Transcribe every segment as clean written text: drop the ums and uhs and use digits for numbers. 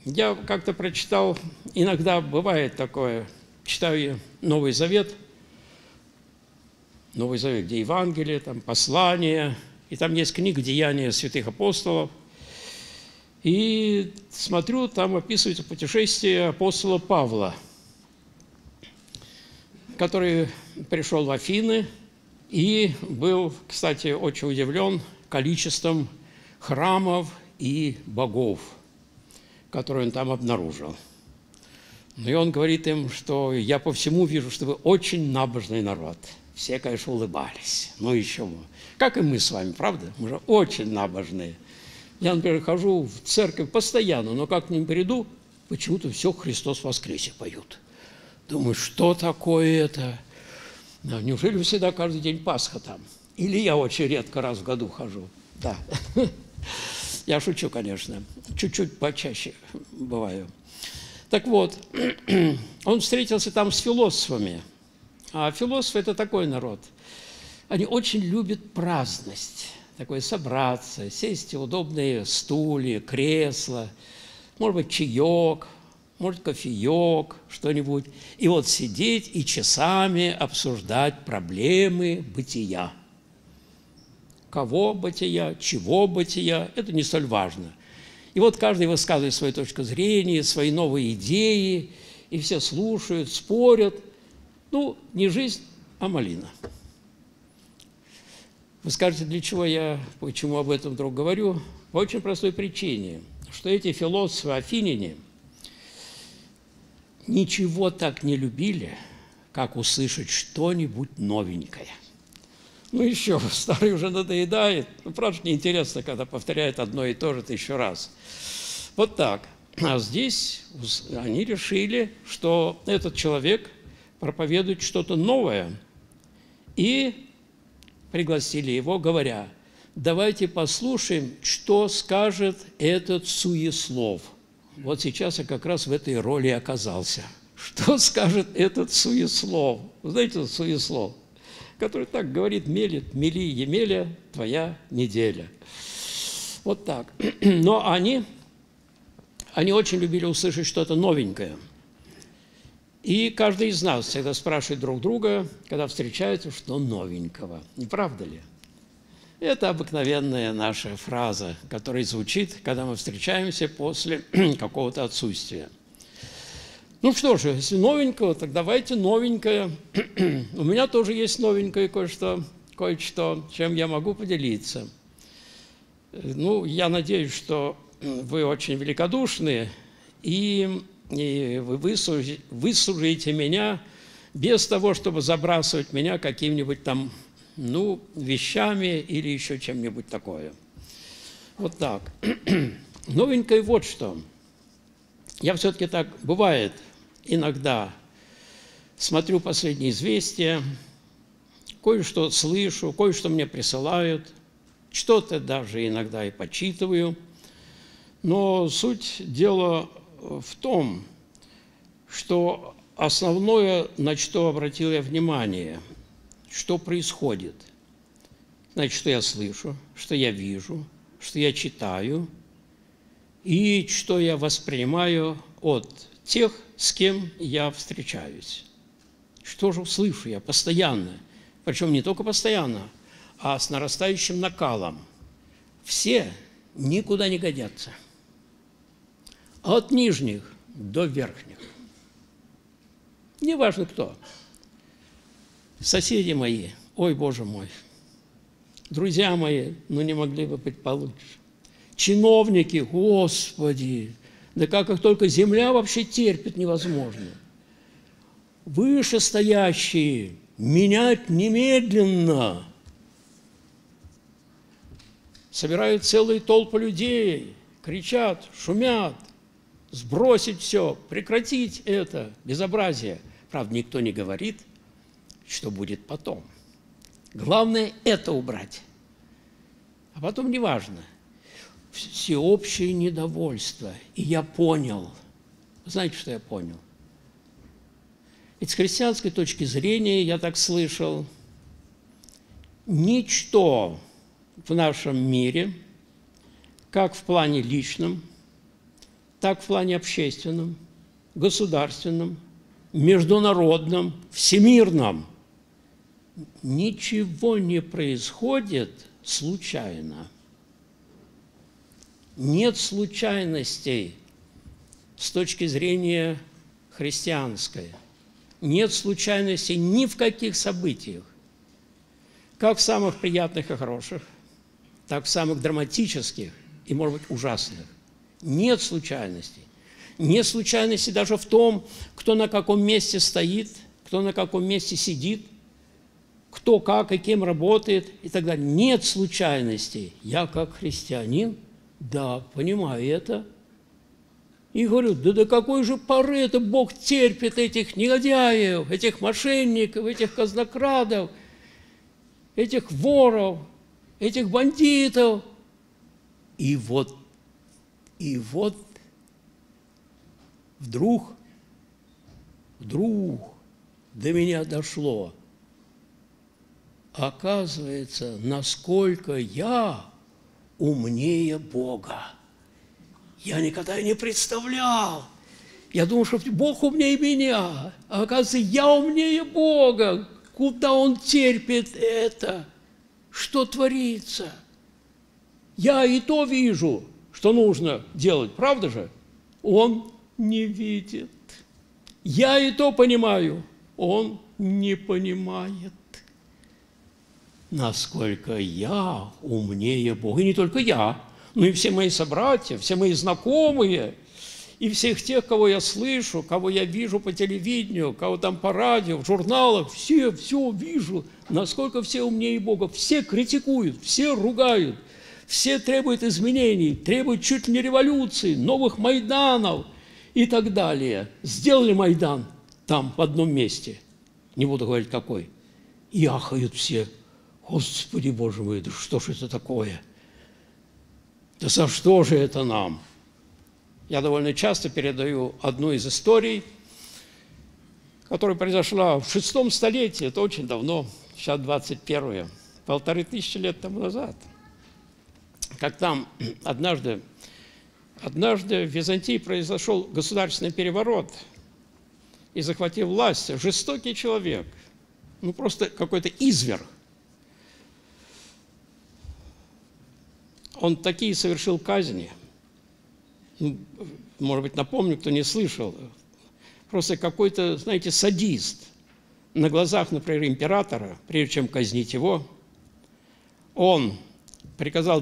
Я как-то прочитал, иногда бывает такое, читаю Новый Завет, где Евангелие, там послания, и там есть книга «Деяния святых апостолов». И смотрю, там описывается путешествие апостола Павла, который пришел в Афины и был, кстати, очень удивлен количеством храмов и богов, которые он там обнаружил. И он говорит им, что я по всему вижу, что вы очень набожный народ. Все, конечно, улыбались. Ну, еще мы. Как и мы с вами, правда? Мы же очень набожные. Я, например, хожу в церковь постоянно, но как к ним приду, почему-то все «Христос воскресе» поют. Думаю, что такое это? Да, неужели всегда каждый день Пасха там? Или я очень редко раз в году хожу? Да. Я шучу, конечно. Чуть-чуть почаще бываю. Так вот, он встретился там с философами. А философы – это такой народ. Они очень любят праздность. Такое собраться, сесть в удобные стулья, кресла, может быть, чаек, может, кофеек, что-нибудь. И вот сидеть и часами обсуждать проблемы бытия. Кого бытия, чего бытия – это не столь важно. И вот каждый высказывает свою точку зрения, свои новые идеи, и все слушают, спорят. Ну, не жизнь, а малина. Вы скажете, для чего почему об этом вдруг говорю? По очень простой причине, что эти философы-афиняне ничего так не любили, как услышать что-нибудь новенькое. Ну, еще, старый уже надоедает. Ну, правда, неинтересно, когда повторяет одно и то же тысячу раз. Вот так. А здесь они решили, что этот человек проповедует что-то новое, и пригласили его, говоря, давайте послушаем, что скажет этот суеслов. Вот сейчас я как раз в этой роли оказался. Что скажет этот суеслов? Вы знаете, суеслов, который так говорит, мелет, мели, Емеля, твоя неделя. Вот так. Но они очень любили услышать что-то новенькое. И каждый из нас всегда спрашивает друг друга, когда встречается, что новенького. Не правда ли? Это обыкновенная наша фраза, которая звучит, когда мы встречаемся после какого-то отсутствия. Ну что же, если новенького, так давайте новенькое. У меня тоже есть новенькое кое-что, чем я могу поделиться. Ну, я надеюсь, что вы очень великодушны, и вы выслушаете меня без того, чтобы забрасывать меня какими-нибудь там, вещами или еще чем-нибудь такое. Вот так. Новенькое вот что. Я все-таки так, бывает, иногда смотрю последние известия, кое-что слышу, кое-что мне присылают, что-то даже иногда и почитываю. Но суть дела в том, что основное, на что обратил я внимание, что происходит. Значит, что я слышу, что я вижу, что я читаю и что я воспринимаю от тех, с кем я встречаюсь. Что же слышу я постоянно, причем не только постоянно, а с нарастающим накалом. Все никуда не годятся. От нижних до верхних. Неважно кто. Соседи мои, ой, Боже мой. Друзья мои, не могли бы быть получше. Чиновники, Господи, да как их только земля вообще терпит, невозможно. Вышестоящие, менять немедленно. Собирают целые толпы людей, кричат, шумят. Сбросить все, прекратить это безобразие. Правда, никто не говорит, что будет потом. Главное – это убрать. А потом неважно. Всеобщее недовольство. И я понял. Знаете, что я понял? Ведь с христианской точки зрения, я так слышал, ничто в нашем мире, как в плане личном, так в плане общественном, государственном, международном, всемирном. Ничего не происходит случайно. Нет случайностей с точки зрения христианской. Нет случайностей ни в каких событиях. Как в самых приятных и хороших, так в самых драматических и, может быть, ужасных. Нет случайностей. Нет случайностей даже в том, кто на каком месте стоит, кто на каком месте сидит, кто как и кем работает и так далее. Нет случайностей. Я как христианин, да, понимаю это. И говорю, да до какой же поры это Бог терпит этих негодяев, этих мошенников, этих казнокрадов, этих воров, этих бандитов. И вот вдруг до меня дошло. Оказывается, насколько я умнее Бога. Я никогда не представлял. Я думал, что Бог умнее меня. А оказывается, я умнее Бога. Куда Он терпит это? Что творится? Я и то вижу, что нужно делать. Правда же? Он не видит. Я и то понимаю. Он не понимает. Насколько я умнее Бога. И не только я, но и все мои собратья, все мои знакомые, и всех тех, кого я слышу, кого я вижу по телевидению, кого там по радио, в журналах, все вижу, насколько все умнее Бога. Все критикуют, все ругают, все требуют изменений, требуют чуть ли не революции, новых Майданов и так далее. Сделали Майдан там, в одном месте, не буду говорить какой, и ахают все. Господи, Боже мой, да что ж это такое? Да за что же это нам? Я довольно часто передаю одну из историй, которая произошла в 6 столетии, это очень давно, сейчас 21-е, 1500 лет тому назад. Как там однажды в Византии произошел государственный переворот и захватил власть жестокий человек, ну просто какой-то изверг. Он такие совершил казни, может быть, напомню, кто не слышал, просто какой-то, знаете, садист. На глазах, например, императора, прежде чем казнить его, он приказав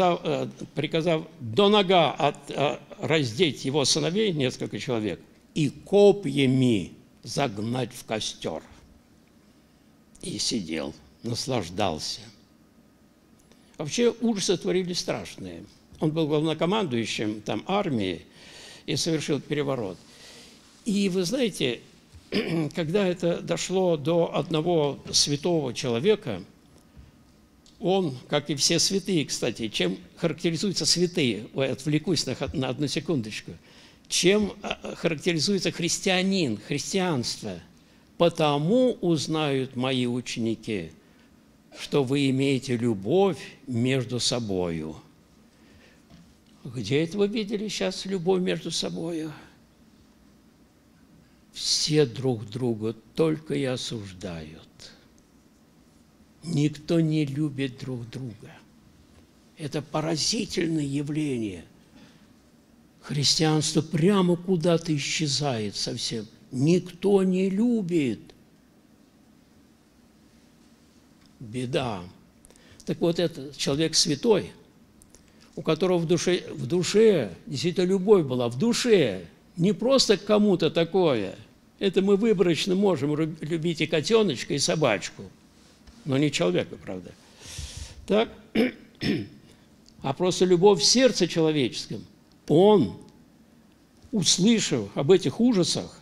до нога раздеть его сыновей, несколько человек, и копьями загнать в костер. И сидел, наслаждался. Вообще ужасы творили страшные. Он был главнокомандующим там армии и совершил переворот. И вы знаете, когда это дошло до одного святого человека, он, как и все святые, кстати, чем характеризуются святые, отвлекусь на одну секундочку, чем характеризуется христианин, христианство, потому узнают мои ученики, что вы имеете любовь между собою. Где это вы видели сейчас любовь между собою? Все друг друга только и осуждают. Никто не любит друг друга. Это поразительное явление. Христианство прямо куда-то исчезает совсем. Никто не любит. Беда. Так вот, этот человек святой, у которого в душе действительно любовь была, в душе, не просто к кому-то такое. Это мы выборочно можем любить и котеночка, и собачку, но не человека, правда. Так, а просто любовь в сердце человеческом. Он, услышав об этих ужасах,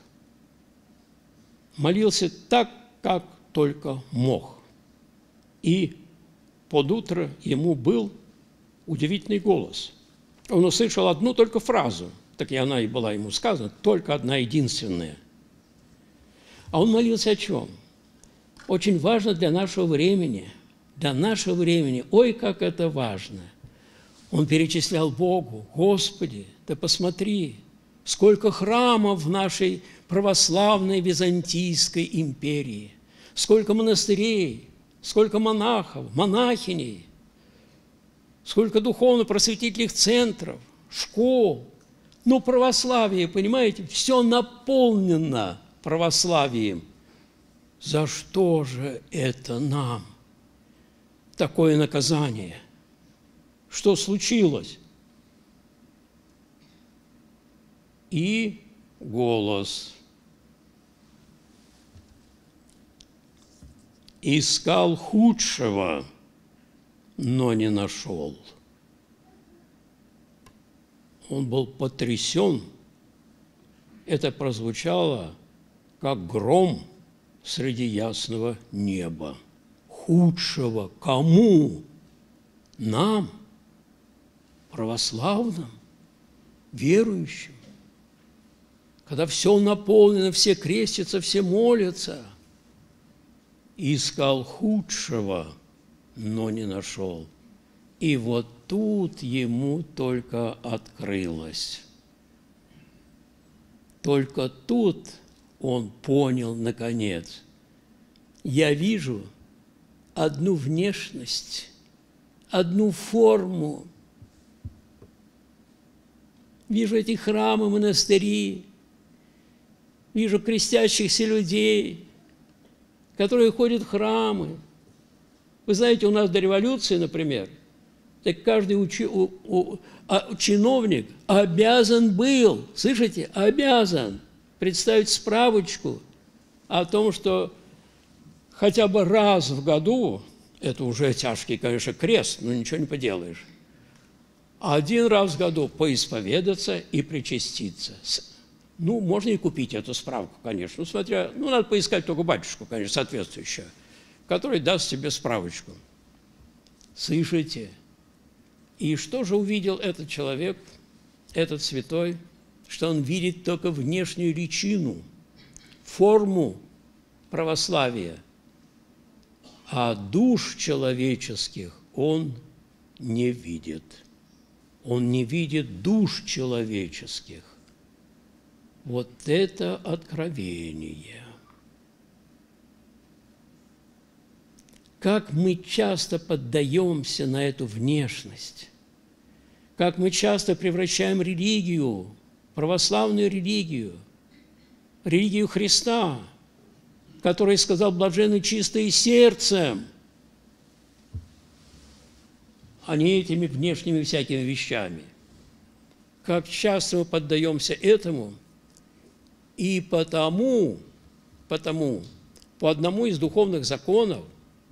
молился так, как только мог. И под утро ему был удивительный голос. Он услышал одну только фразу, так и она и была ему сказана, только одна единственная. А он молился о чем? Очень важно для нашего времени. Для нашего времени. Ой, как это важно. Он перечислял Богу: Господи, да посмотри, сколько храмов в нашей православной Византийской империи, сколько монастырей, сколько монахов, монахиней, сколько духовно-просветительных центров, школ. Но православие, понимаете, все наполнено православием. За что же это нам такое наказание? Что случилось? И голос. Искал худшего, но не нашел. Он был потрясен. Это прозвучало, как гром среди ясного неба. Худшего кому? Нам, православным, верующим. Когда все наполнено, все крестятся, все молятся. Искал худшего, но не нашел. И вот тут ему только открылось. Только тут он понял, наконец, я вижу одну внешность, одну форму. Вижу эти храмы, монастыри, вижу крестящихся людей, которые ходят в храмы. Вы знаете, у нас до революции, например, так каждый чиновник обязан был, слышите, обязан представить справочку о том, что хотя бы раз в году, это уже тяжкий, конечно, крест, но ничего не поделаешь, один раз в году поисповедаться и причаститься. Ну, можно и купить эту справку, конечно, смотря, ну, надо поискать только батюшку, конечно, соответствующего, который даст тебе справочку. Слышите? И что же увидел этот человек, этот святой? Что он видит только внешнюю личину, форму православия, а душ человеческих он не видит. Он не видит душ человеческих. Вот это откровение. Как мы часто поддаемся на эту внешность, как мы часто превращаем религию, православную религию, религию Христа, который сказал блаженны чистые сердцем, а не этими внешними всякими вещами. Как часто мы поддаемся этому, и потому по одному из духовных законов,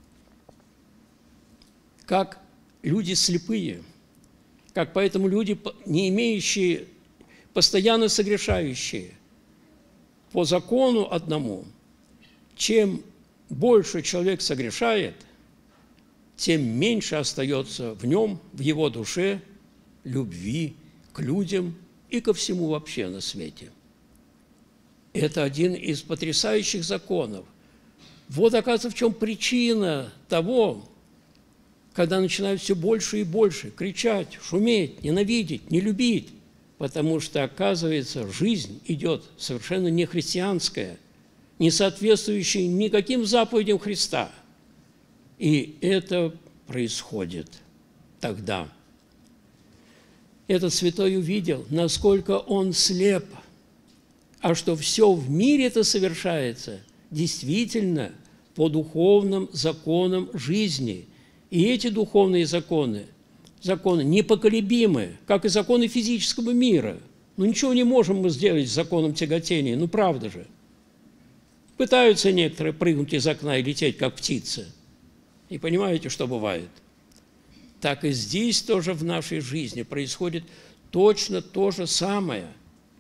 как люди слепые, как поэтому люди, не имеющие, постоянно согрешающие, по закону одному, чем больше человек согрешает, тем меньше остается в нем, в его душе, любви к людям и ко всему вообще на свете. Это один из потрясающих законов. Вот, оказывается, в чем причина того, когда начинают все больше и больше кричать, шуметь, ненавидеть, не любить, потому что, оказывается, жизнь идет совершенно не христианская, не соответствующая никаким заповедям Христа. И это происходит тогда. Этот святой увидел, насколько он слеп, а что все в мире это совершается действительно по духовным законам жизни. И эти духовные законы непоколебимы, как и законы физического мира. Ну, ничего не можем мы сделать с законом тяготения, ну, правда же. Пытаются некоторые прыгнуть из окна и лететь, как птицы. И понимаете, что бывает? Так и здесь тоже в нашей жизни происходит точно то же самое.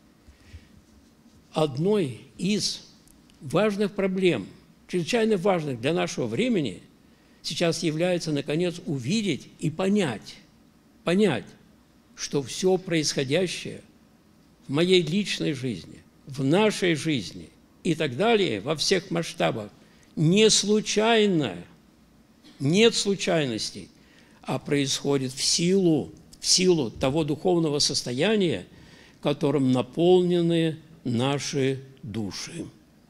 Одной из важных проблем, чрезвычайно важных для нашего времени, сейчас является, наконец, увидеть и понять, что все происходящее в моей личной жизни, в нашей жизни и так далее, во всех масштабах, не случайно, нет случайностей, а происходит в силу того духовного состояния, которым наполнены наши души.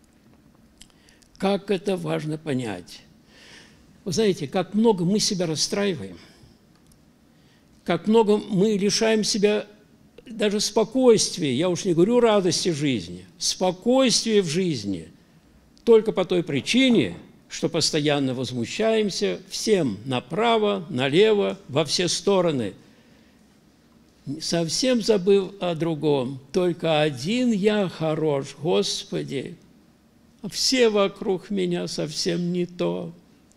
Как это важно понять. Вы знаете, как много мы себя расстраиваем, как много мы лишаем себя даже спокойствия, я уж не говорю радости жизни, спокойствия в жизни, только по той причине, что постоянно возмущаемся всем направо, налево, во все стороны, совсем забыв о другом. Только один я хорош, Господи, а все вокруг меня совсем не то.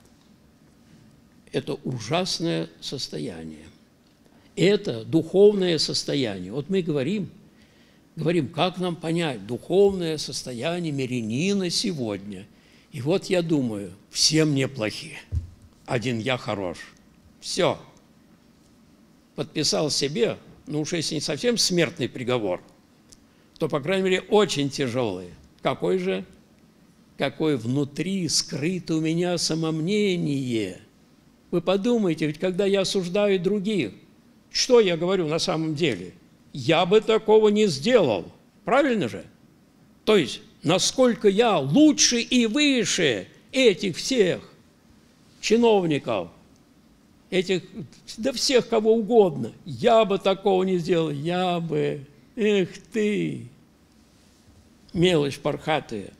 Это ужасное состояние. Это духовное состояние. Вот мы говорим, как нам понять духовное состояние мирянина сегодня. И вот я думаю, все мне плохи, один я хорош. Все. Подписал себе, ну уж если не совсем смертный приговор, то, по крайней мере, очень тяжелый. Какой же? Какое внутри скрыто у меня самомнение. Вы подумайте, ведь когда я осуждаю других, что я говорю на самом деле? Я бы такого не сделал. Правильно же? То есть, насколько я лучше и выше этих всех чиновников, этих, да всех кого угодно. Я бы такого не сделал. Я бы. Эх ты, мелочь пархатая.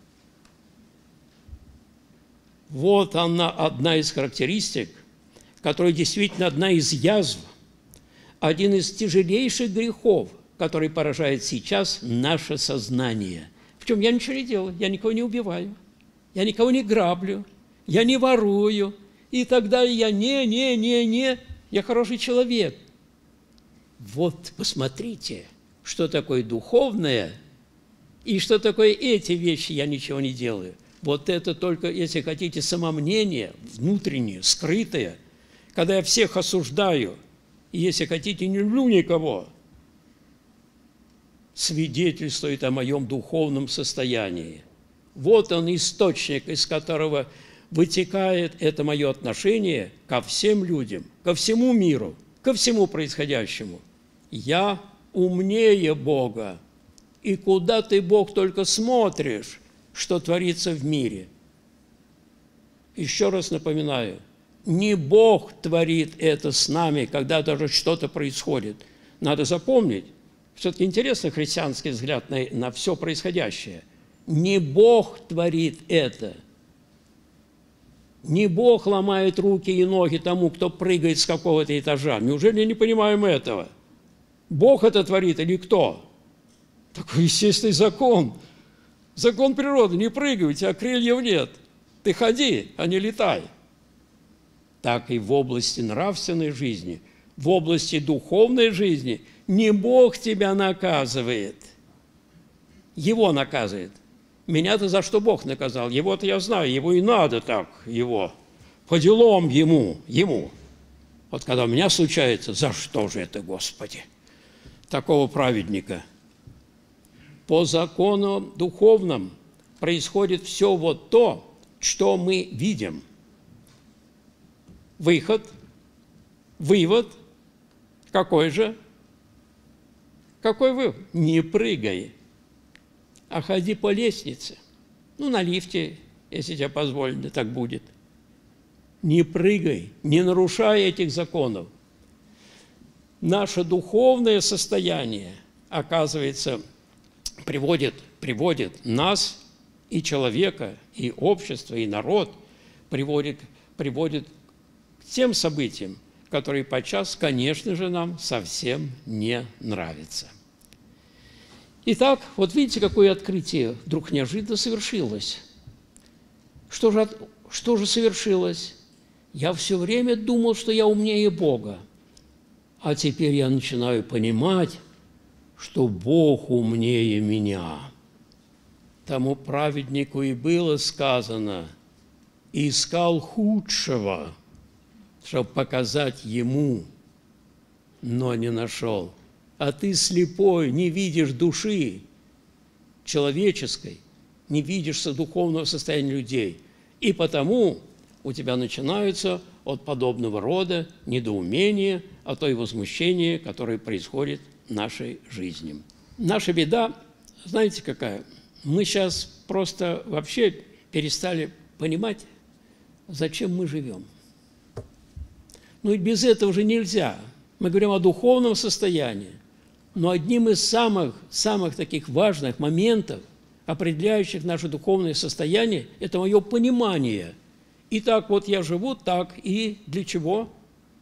Вот она, одна из характеристик, которая действительно одна из язв, один из тяжелейших грехов, который поражает сейчас наше сознание. Причем я ничего не делаю, я никого не убиваю, я никого не граблю, я не ворую, и тогда я я хороший человек. Вот посмотрите, что такое духовное и что такое эти вещи, я ничего не делаю. Вот это только, если хотите, самомнение, внутреннее, скрытое, когда я всех осуждаю, и, если хотите, не люблю никого, свидетельствует о моем духовном состоянии. Вот он источник, из которого вытекает это мое отношение ко всем людям, ко всему миру, ко всему происходящему. Я умнее Бога. И куда ты, Бог, только смотришь, что творится в мире. Еще раз напоминаю, не Бог творит это с нами, когда даже что-то происходит. Надо запомнить, все-таки интересный христианский взгляд на все происходящее. Не Бог творит это. Не Бог ломает руки и ноги тому, кто прыгает с какого-то этажа. Неужели не понимаем этого? Бог это творит или кто? Такой естественный закон. Закон природы. Не прыгай, у тебя крыльев нет. Ты ходи, а не летай. Так и в области нравственной жизни, в области духовной жизни не Бог тебя наказывает. Его наказывает. Меня-то за что Бог наказал? Его-то я знаю, его и надо так, его. По делам ему. Вот когда у меня случается, за что же это, Господи? Такого праведника. По закону духовным происходит все вот то, что мы видим. Вывод. Какой же? Какой вывод? Не прыгай, а ходи по лестнице. Ну, на лифте, если тебе позволено, так будет. Не прыгай, не нарушай этих законов. Наше духовное состояние, оказывается, приводит нас и человека, и общество, и народ, приводит к тем событиям, которые подчас, конечно же, нам совсем не нравятся. Итак, вот видите, какое открытие вдруг неожиданно совершилось. Что же совершилось? Я все время думал, что я умнее Бога, а теперь я начинаю понимать, что Бог умнее меня. Тому праведнику и было сказано: искал худшего, чтобы показать ему, но не нашел. А ты слепой, не видишь души человеческой, не видишь духовного состояния людей. И потому у тебя начинаются от подобного рода недоумения, а то и возмущения, которые происходят в нашей жизни. наша беда, знаете, какая? Мы сейчас просто вообще перестали понимать, зачем мы живем. Ну и без этого же нельзя. Мы говорим о духовном состоянии, но одним из самых таких важных моментов, определяющих наше духовное состояние, это мое понимание. И так вот я живу так, и для чего?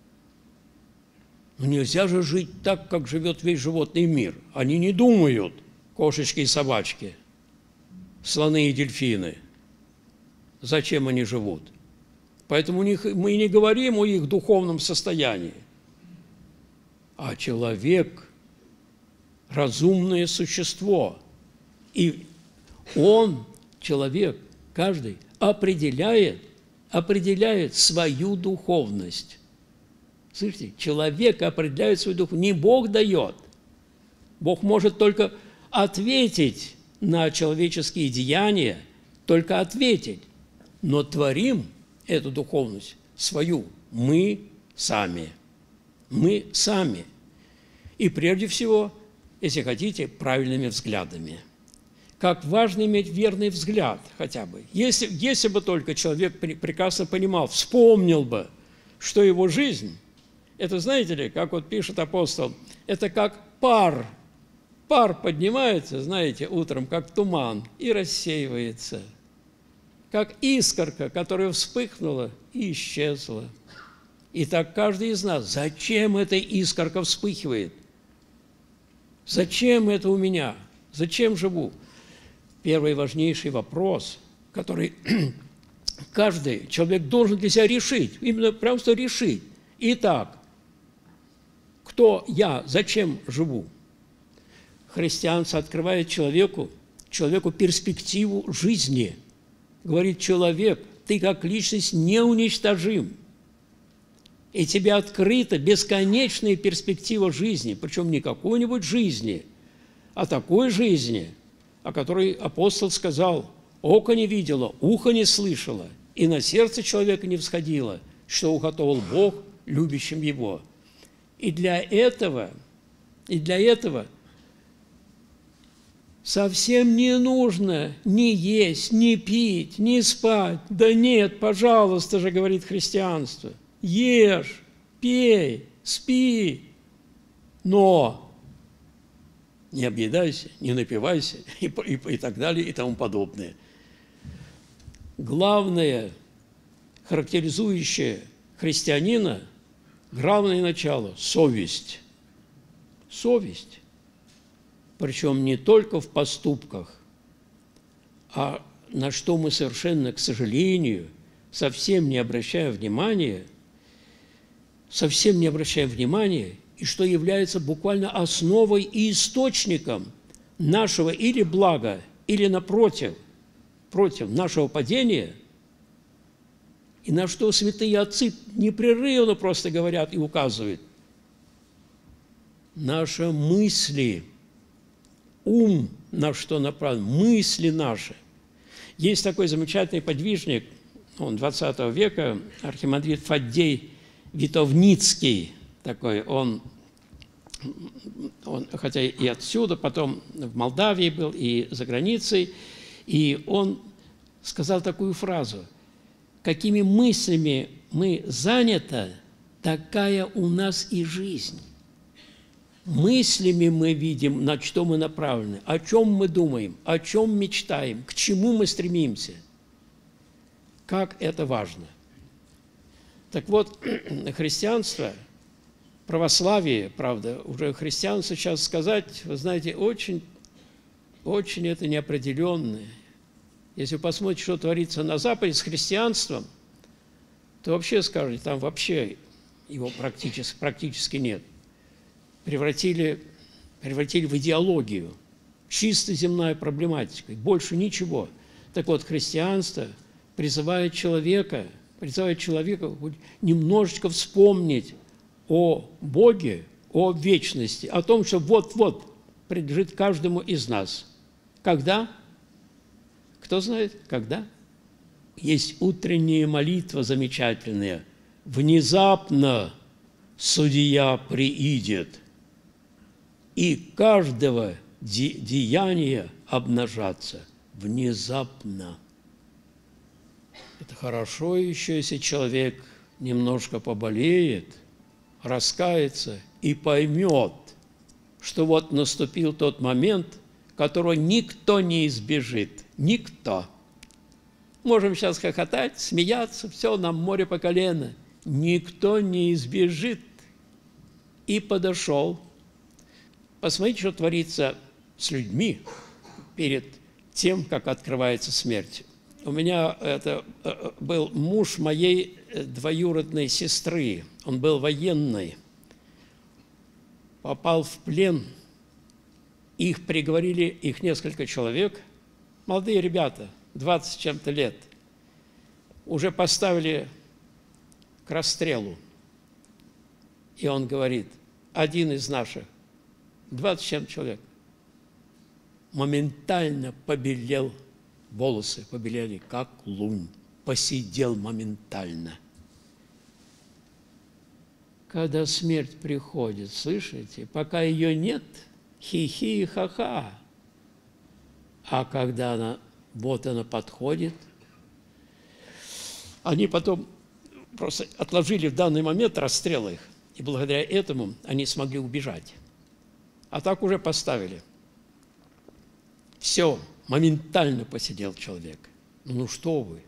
Ну нельзя же жить так, как живет весь животный мир. Они не думают, кошечки и собачки, слоны и дельфины, зачем они живут. Поэтому мы не говорим о их духовном состоянии. А человек – разумное существо. И он, человек, каждый, определяет свою духовность. Слышите? Человек определяет свою духовность. Не Бог дает. Бог может только ответить на человеческие деяния, только ответить. Но творим эту духовность свою мы сами. Мы сами. И прежде всего, если хотите, правильными взглядами. Как важно иметь верный взгляд хотя бы. Если бы только человек прекрасно понимал, вспомнил бы, что его жизнь, это, знаете ли, как вот пишет апостол, это как пар. Пар поднимается, знаете, утром, как туман, и рассеивается. Как искорка, которая вспыхнула и исчезла. И так каждый из нас. Зачем эта искорка вспыхивает? Зачем это у меня? Зачем живу? Первый важнейший вопрос, который каждый человек должен для себя решить. Именно прям что решить. Итак, кто я? Зачем живу? Христианство открывает человеку перспективу жизни. Говорит: человек, ты как личность неуничтожим. И тебе открыта бесконечная перспектива жизни, причем не какой-нибудь жизни, а такой жизни, о которой апостол сказал: око не видело, ухо не слышало, и на сердце человека не всходило, что уготовил Бог любящим его. И для этого совсем не нужно ни есть, ни пить, ни спать. Да нет, пожалуйста же, говорит христианство. Ешь, пей, спи, но не объедайся, не напивайся и так далее и тому подобное. Главное, характеризующее христианина, главное начало – совесть. Совесть. Причем не только в поступках, а на что мы совершенно, к сожалению, совсем не обращаем внимания, и что является буквально основой и источником нашего или блага, или против нашего падения, и на что святые отцы непрерывно просто говорят и указывают. Наши мысли, ум на что направлен, мысли наши. Есть такой замечательный подвижник, он 20 века, архимандрит Фаддей Витовницкий, такой, он хотя и отсюда, потом в Молдавии был, и за границей, и он сказал такую фразу: какими мыслями мы заняты, такая у нас и жизнь. Мыслями мы видим, на что мы направлены, о чем мы думаем, о чем мечтаем, к чему мы стремимся. Как это важно. Так вот, христианство, православие, правда, уже христианство сейчас сказать, вы знаете, очень это неопределенное. Если вы посмотрите, что творится на Западе с христианством, то вообще скажете, там вообще его практически нет. Превратили в идеологию, чисто земная проблематика, больше ничего. Так вот, христианство призывает человека немножечко вспомнить о Боге, о вечности, о том, что вот-вот принадлежит каждому из нас. Когда? Кто знает, когда? Есть утренняя молитва замечательная. Внезапно судья приидет, и каждого деяния обнажаться внезапно. Это хорошо еще, если человек немножко поболеет, раскается и поймет, что вот наступил тот момент, которого никто не избежит. Никто. Можем сейчас хохотать, смеяться, все, нам море по колено. Никто не избежит. И подошел. Посмотрите, что творится с людьми перед тем, как открывается смерть. У меня это был муж моей двоюродной сестры. Он был военный. Попал в плен. Их приговорили, их несколько человек. Молодые ребята, 20 с чем-то лет. Уже поставили к расстрелу. И он говорит, один из наших, 20 с чем-то человек, моментально побелел, волосы побелели, как лунь, посидел моментально. Когда смерть приходит, слышите, пока ее нет, хи-хи и ха-ха. А когда она подходит, они потом просто отложили в данный момент расстрел их, и благодаря этому они смогли убежать. А так уже поставили. Все, моментально посидел человек. Ну что вы?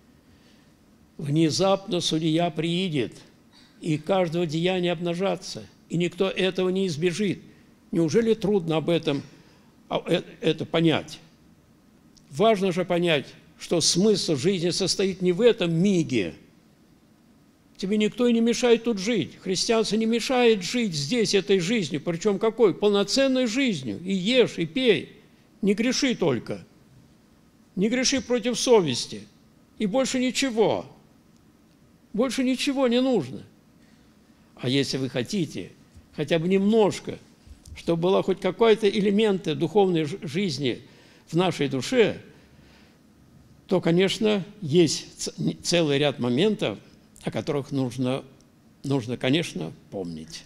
Внезапно судья приидет, и каждого деяния обнажаться, и никто этого не избежит. Неужели трудно об этом это понять? Важно же понять, что смысл жизни состоит не в этом миге. Тебе никто и не мешает тут жить. Христианство не мешает жить здесь этой жизнью, причем какой? Полноценной жизнью. И ешь, и пей. Не греши только. Не греши против совести. И больше ничего. Больше ничего не нужно. А если вы хотите хотя бы немножко, чтобы была хоть какой-то элемент духовной жизни в нашей душе, то, конечно, есть целый ряд моментов, о которых нужно, конечно, помнить.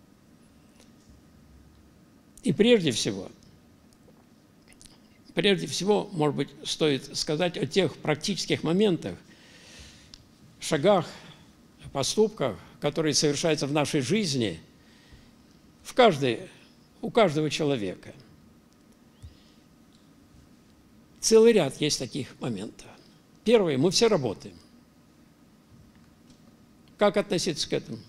И прежде всего, может быть, стоит сказать о тех практических моментах, шагах, поступках, которые совершаются в нашей жизни, у каждого человека. Целый ряд есть таких моментов. Первое, мы все работаем. Как относиться к этому?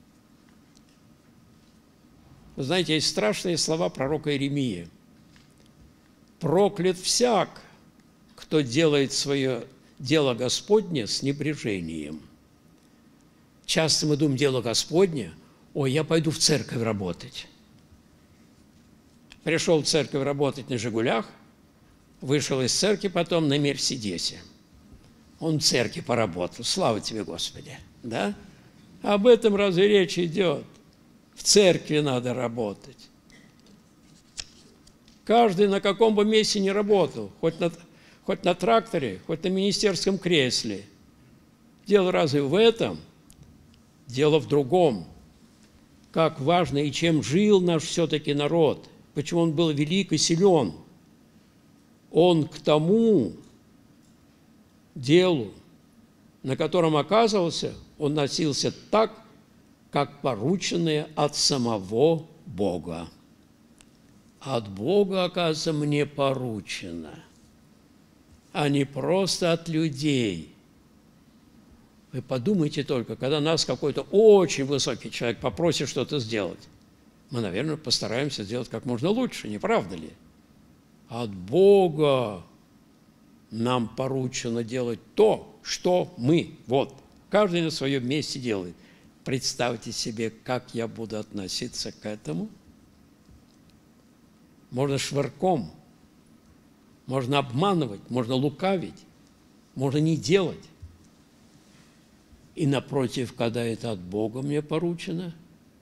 Вы знаете, есть страшные слова пророка Иеремии. «Проклят всяк, кто делает свое дело Господне с небрежением». Часто мы думаем, дело Господне, ой, я пойду в церковь работать. Пришел в церковь работать на «Жигулях», вышел из церкви потом на «Мерседесе». Он в церкви поработал. Слава тебе, Господи! Да? Об этом разве речь идет? В церкви надо работать. Каждый на каком бы месте не работал, хоть на тракторе, хоть на министерском кресле. Дело разве в этом? Дело в другом. Как важно и чем жил наш все-таки народ, почему он был велик и силен. Он к тому делу, на котором оказывался, он носился так, как порученное от самого Бога. От Бога, оказывается, мне поручено, а не просто от людей. Вы подумайте только, когда нас какой-то очень высокий человек попросит что-то сделать, мы, наверное, постараемся сделать как можно лучше, не правда ли? От Бога нам поручено делать то, что мы, каждый на своем месте делает. Представьте себе, как я буду относиться к этому. Можно швырком, можно обманывать, можно лукавить, можно не делать. И напротив, когда это от Бога мне поручено,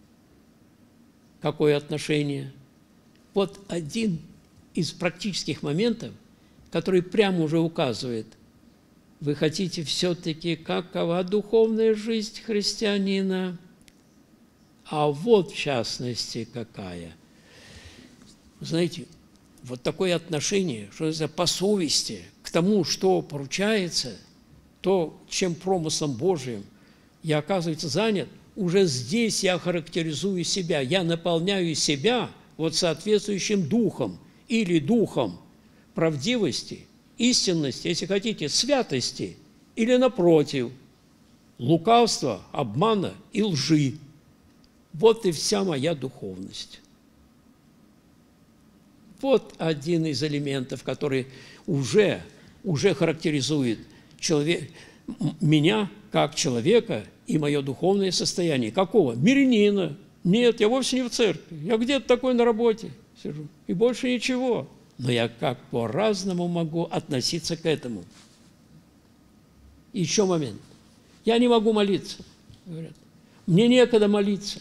какое отношение? Вот один из практических моментов, который прямо уже указывает, вы хотите все-таки, какова духовная жизнь христианина, а вот в частности какая. Знаете, вот такое отношение, что это по совести, к тому, что поручается, то, чем промыслом Божиим я, оказывается, занят, уже здесь я характеризую себя, я наполняю себя вот соответствующим духом или духом правдивости, истинности, если хотите, святости, или, напротив, лукавства, обмана и лжи. Вот и вся моя духовность. Вот один из элементов, который уже характеризует меня как человека и мое духовное состояние. Какого? Мирянина. Нет, я вовсе не в церкви. Я где-то такой на работе сижу. И больше ничего. Но я как по-разному могу относиться к этому. Еще момент. Я не могу молиться, говорят. Мне некогда молиться.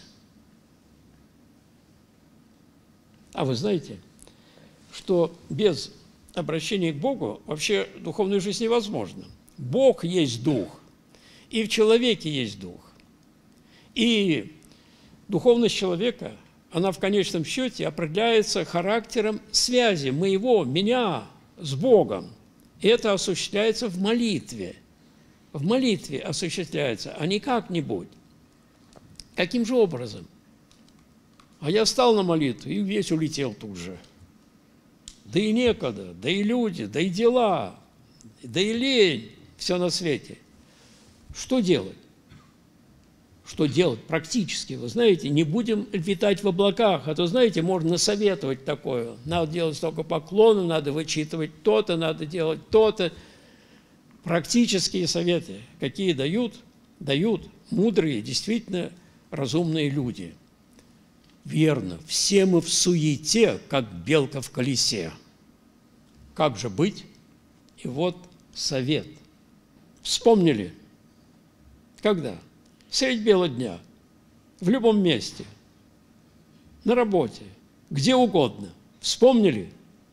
А вы знаете, что без обращения к Богу вообще духовная жизнь невозможна. Бог есть Дух, и в человеке есть Дух. И духовность человека, она в конечном счете определяется характером связи меня с Богом. И это осуществляется в молитве. В молитве осуществляется, а не как-нибудь. Каким же образом? А я встал на молитву и весь улетел тут же. Да и некогда, да и люди, да и дела, да и лень, все на свете. Что делать? Что делать практически? Вы знаете, не будем витать в облаках, а то, знаете, можно насоветовать такое. Надо делать столько поклонов, надо вычитывать то-то, надо делать то-то. Практические советы, какие дают мудрые, действительно разумные люди. Верно, все мы в суете, как белка в колесе. Как же быть? И вот совет. Вспомнили? Когда? Средь бела дня, в любом месте, на работе, где угодно. Вспомнили?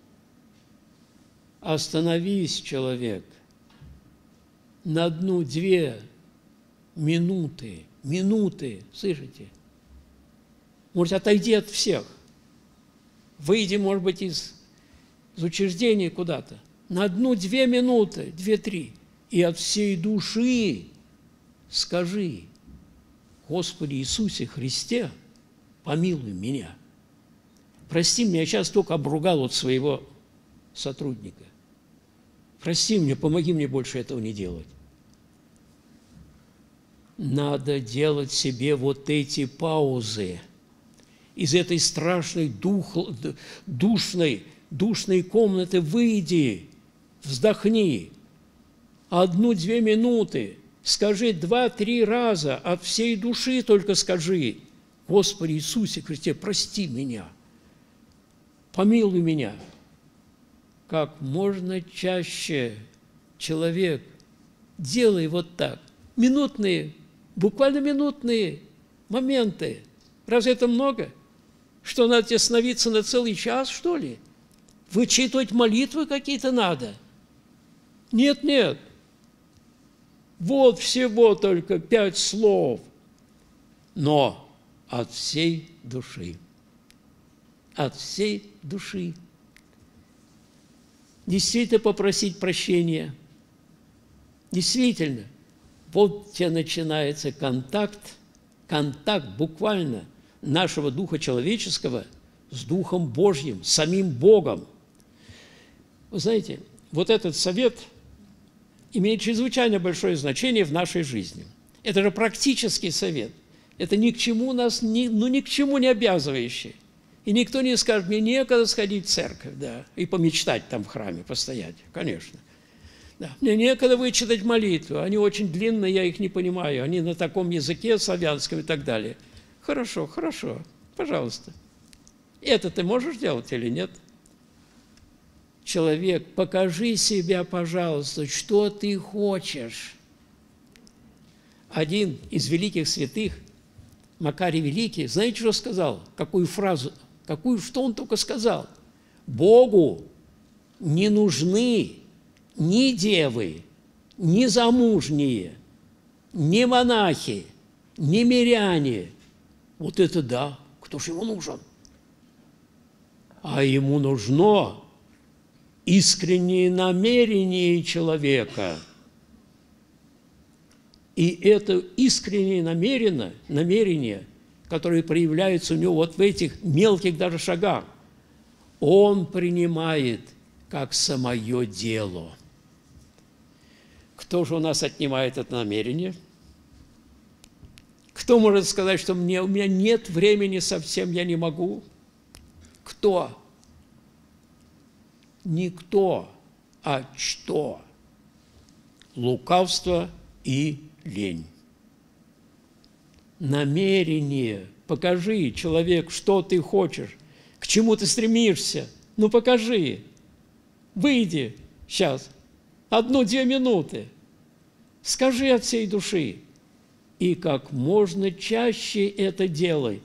Остановись, человек, на 1-2 минуты, слышите? Может, отойди от всех. Выйди, может быть, из учреждения куда-то. На 1-2 минуты, 2-3. И от всей души скажи: Господи Иисусе Христе, помилуй меня. Прости меня, я сейчас только обругал вот своего сотрудника. Прости меня, помоги мне больше этого не делать. Надо делать себе вот эти паузы. Из этой страшной душной комнаты выйди, вздохни. 1-2 минуты, скажи 2-3 раза, от всей души только скажи: Господи Иисусе Христе, прости меня, помилуй меня. Как можно чаще человек, делай вот так. Минутные, буквально минутные моменты. Разве это много? Что, надо тебе остановиться на целый час, что ли? Вычитывать молитвы какие-то надо? Нет. Вот всего только 5 слов. Но от всей души. От всей души. Действительно попросить прощения. Действительно. Вот у тебя начинается контакт буквально нашего духа человеческого с Духом Божьим, с самим Богом. Вы знаете, вот этот совет имеет чрезвычайно большое значение в нашей жизни. Это же практический совет. Это ни к чему нас, ни к чему не обязывающий. И никто не скажет: мне некогда сходить в церковь, да, и помечтать там в храме, постоять. Конечно. Да. Мне некогда вычитать молитву, они очень длинные, я их не понимаю, они на таком языке славянском и так далее. Хорошо, пожалуйста. Это ты можешь делать или нет? Человек, покажи себя, пожалуйста, что ты хочешь. Один из великих святых, Макарий Великий, знаете, что сказал? Какую фразу? Что он только сказал? Богу не нужны ни девы, ни замужние, ни монахи, ни миряне. Вот это да, кто же ему нужен? А ему нужно искренние намерения человека. И это искреннее намерение, которое проявляется у него вот в этих мелких даже шагах, он принимает как самое дело. Кто же у нас отнимает это намерение? Кто может сказать, что у меня нет времени совсем, я не могу? Кто? Никто, а что? Лукавство и лень. Намерение. Покажи, человек, что ты хочешь, к чему ты стремишься. Ну, покажи. Выйди сейчас, 1-2 минуты. Скажи от всей души. И как можно чаще это делай.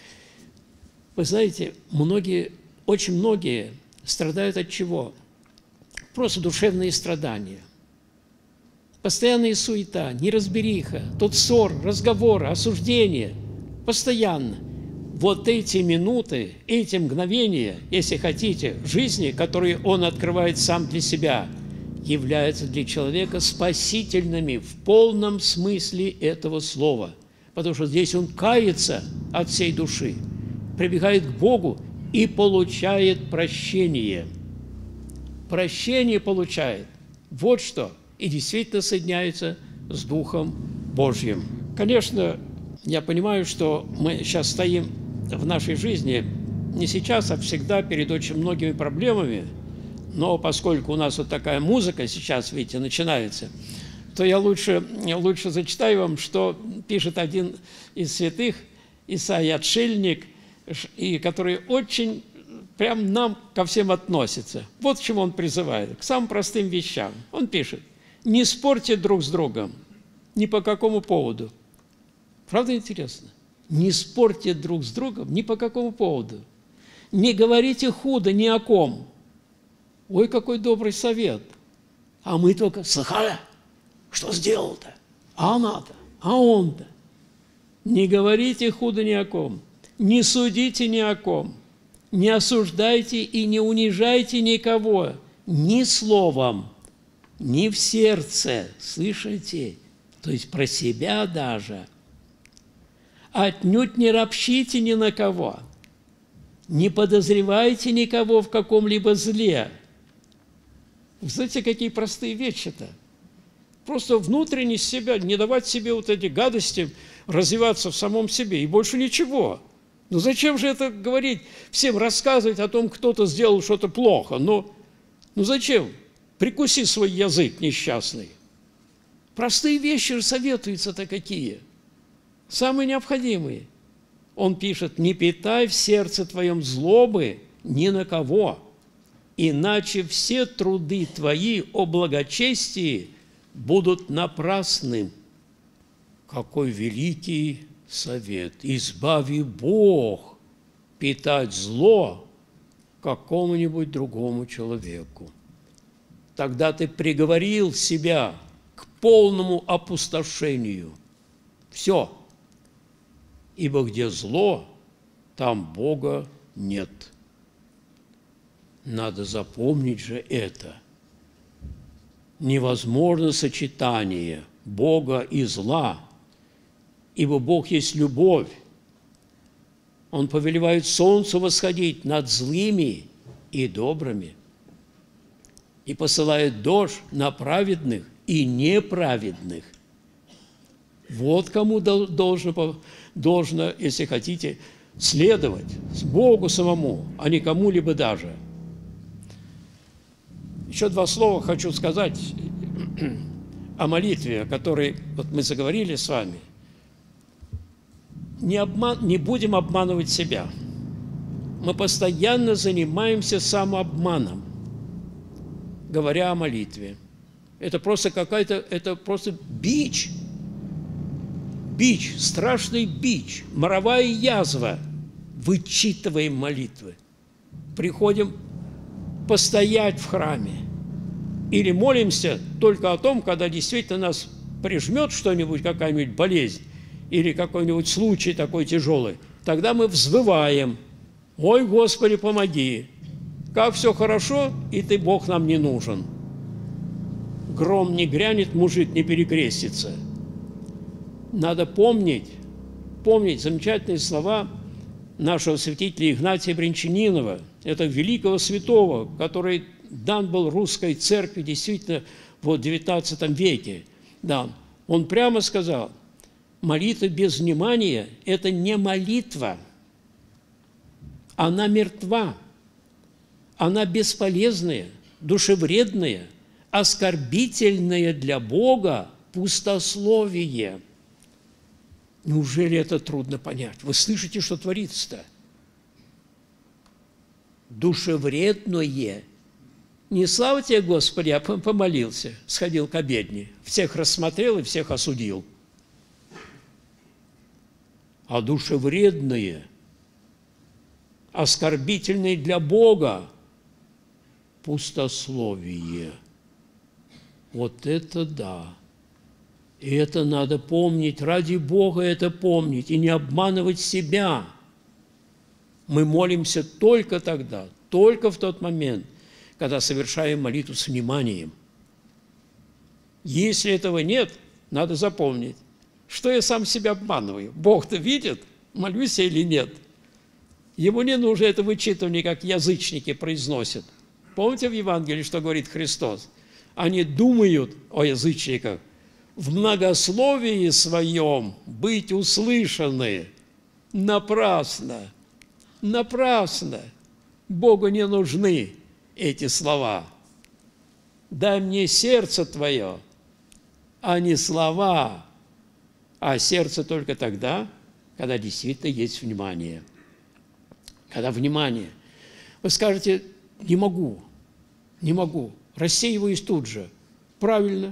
Вы знаете, очень многие страдают от чего? Просто душевные страдания. Постоянная суета, неразбериха, тут ссор, разговоры, осуждение. Постоянно. Вот эти минуты, эти мгновения, если хотите, жизни, которые он открывает сам для себя, являются для человека спасительными в полном смысле этого слова. Потому что здесь он кается от всей души, прибегает к Богу и получает прощение. Прощение получает. Вот что. И действительно соединяется с Духом Божьим. Конечно, я понимаю, что мы сейчас стоим в нашей жизни не сейчас, а всегда перед очень многими проблемами, но поскольку у нас вот такая музыка сейчас, видите, начинается, то я лучше зачитаю вам, что пишет один из святых, Исаия Отшельник, и который очень прям нам ко всем относится. Вот к чему он призывает, к самым простым вещам. Он пишет: «Не спорьте друг с другом ни по какому поводу». Правда интересно? Не спорьте друг с другом ни по какому поводу. Не говорите худо ни о ком. Ой, какой добрый совет. А мы только: слыхали, что сделал-то? А она-то? А он-то? Не говорите худо ни о ком. Не судите ни о ком. Не осуждайте и не унижайте никого ни словом, ни в сердце. Слышите? То есть про себя даже. Отнюдь не ропщите ни на кого, не подозревайте никого в каком-либо зле. Знаете, какие простые вещи-то? Просто внутренне себя, не давать себе вот эти гадости, развиваться в самом себе, и больше ничего. Ну зачем же это говорить, всем рассказывать о том, кто-то сделал что-то плохо? Ну зачем? Прикуси свой язык несчастный. Простые вещи же советуются-то какие. Самые необходимые. Он пишет: «Не питай в сердце твоем злобы ни на кого, иначе все труды твои о благочестии будут напрасным». Какой великий совет! Избави Бог питать зло какому-нибудь другому человеку. Тогда ты приговорил себя к полному опустошению. Все. Ибо где зло, там Бога нет. Надо запомнить же это. Невозможно сочетание Бога и зла, ибо Бог есть любовь. Он повелевает солнцу восходить над злыми и добрыми и посылает дождь на праведных и неправедных. Вот кому должно, если хотите, следовать, с Богу самому, а не кому-либо даже. Еще 2 слова хочу сказать о молитве, о которой вот мы заговорили с вами. Не будем обманывать себя. Мы постоянно занимаемся самообманом, говоря о молитве. Это просто это просто бич. Бич, страшный бич, моровая язва. Вычитываем молитвы. Приходим постоять в храме. Или молимся только о том, когда действительно нас прижмет что-нибудь, какая-нибудь болезнь, или какой-нибудь случай такой тяжелый. Тогда мы взвываем: «Ой, Господи, помоги!» Как все хорошо, и ты, Бог, нам не нужен. Гром не грянет, мужик не перекрестится. Надо помнить замечательные слова нашего святителя Игнатия Брянчанинова, этого великого святого, который дан был русской церкви действительно в XIX веке. Да, он прямо сказал, молитва без внимания – это не молитва, она мертва, она бесполезная, душевредная, оскорбительная для Бога пустословие. Неужели это трудно понять? Вы слышите, что творится-то? Душевредное. Не слава тебе, Господи, а помолился, сходил к обедне, всех рассмотрел и всех осудил. А душевредное, оскорбительное для Бога пустословие. Вот это да. И это надо помнить, ради Бога это помнить и не обманывать себя. Мы молимся только тогда, только в тот момент, когда совершаем молитву с вниманием. Если этого нет, надо запомнить, что я сам себя обманываю. Бог-то видит, молюсь я или нет. Ему не нужно это вычитывание, как язычники произносят. Помните в Евангелии, что говорит Христос? Они думают о язычниках, в многословии своем быть услышаны. Напрасно, напрасно. Богу не нужны эти слова. Дай мне сердце твое, а не слова, а сердце только тогда, когда действительно есть внимание. Когда внимание. Вы скажете, не могу, рассеиваюсь тут же. Правильно.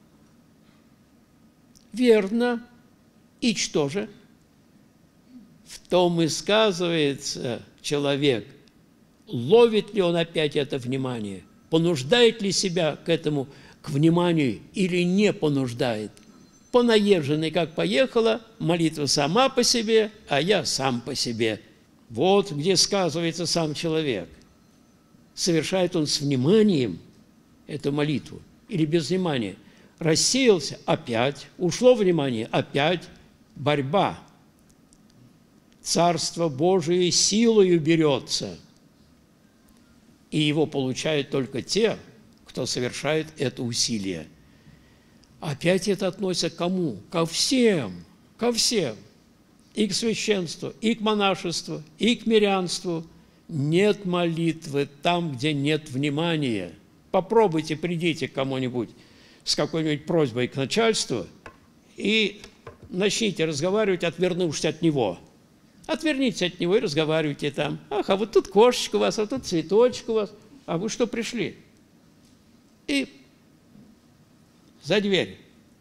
Верно. И что же? В том и сказывается человек, ловит ли он опять это внимание, понуждает ли себя к этому, к вниманию, или не понуждает. Понаезженный как поехала, молитва сама по себе, а я сам по себе. Вот где сказывается сам человек. Совершает он с вниманием эту молитву или без внимания. Рассеялся – опять, ушло внимание – опять борьба. Царство Божие силою берется, и его получают только те, кто совершает это усилие. Опять это относится к кому? Ко всем, ко всем. И к священству, и к монашеству, и к мирянству. Нет молитвы там, где нет внимания. Попробуйте, придите к кому-нибудь с какой-нибудь просьбой к начальству и начните разговаривать, отвернувшись от него. Отвернитесь от него и разговаривайте там. Ах, а вот тут кошечка у вас, а тут цветочек у вас. А вы что пришли? И за дверь.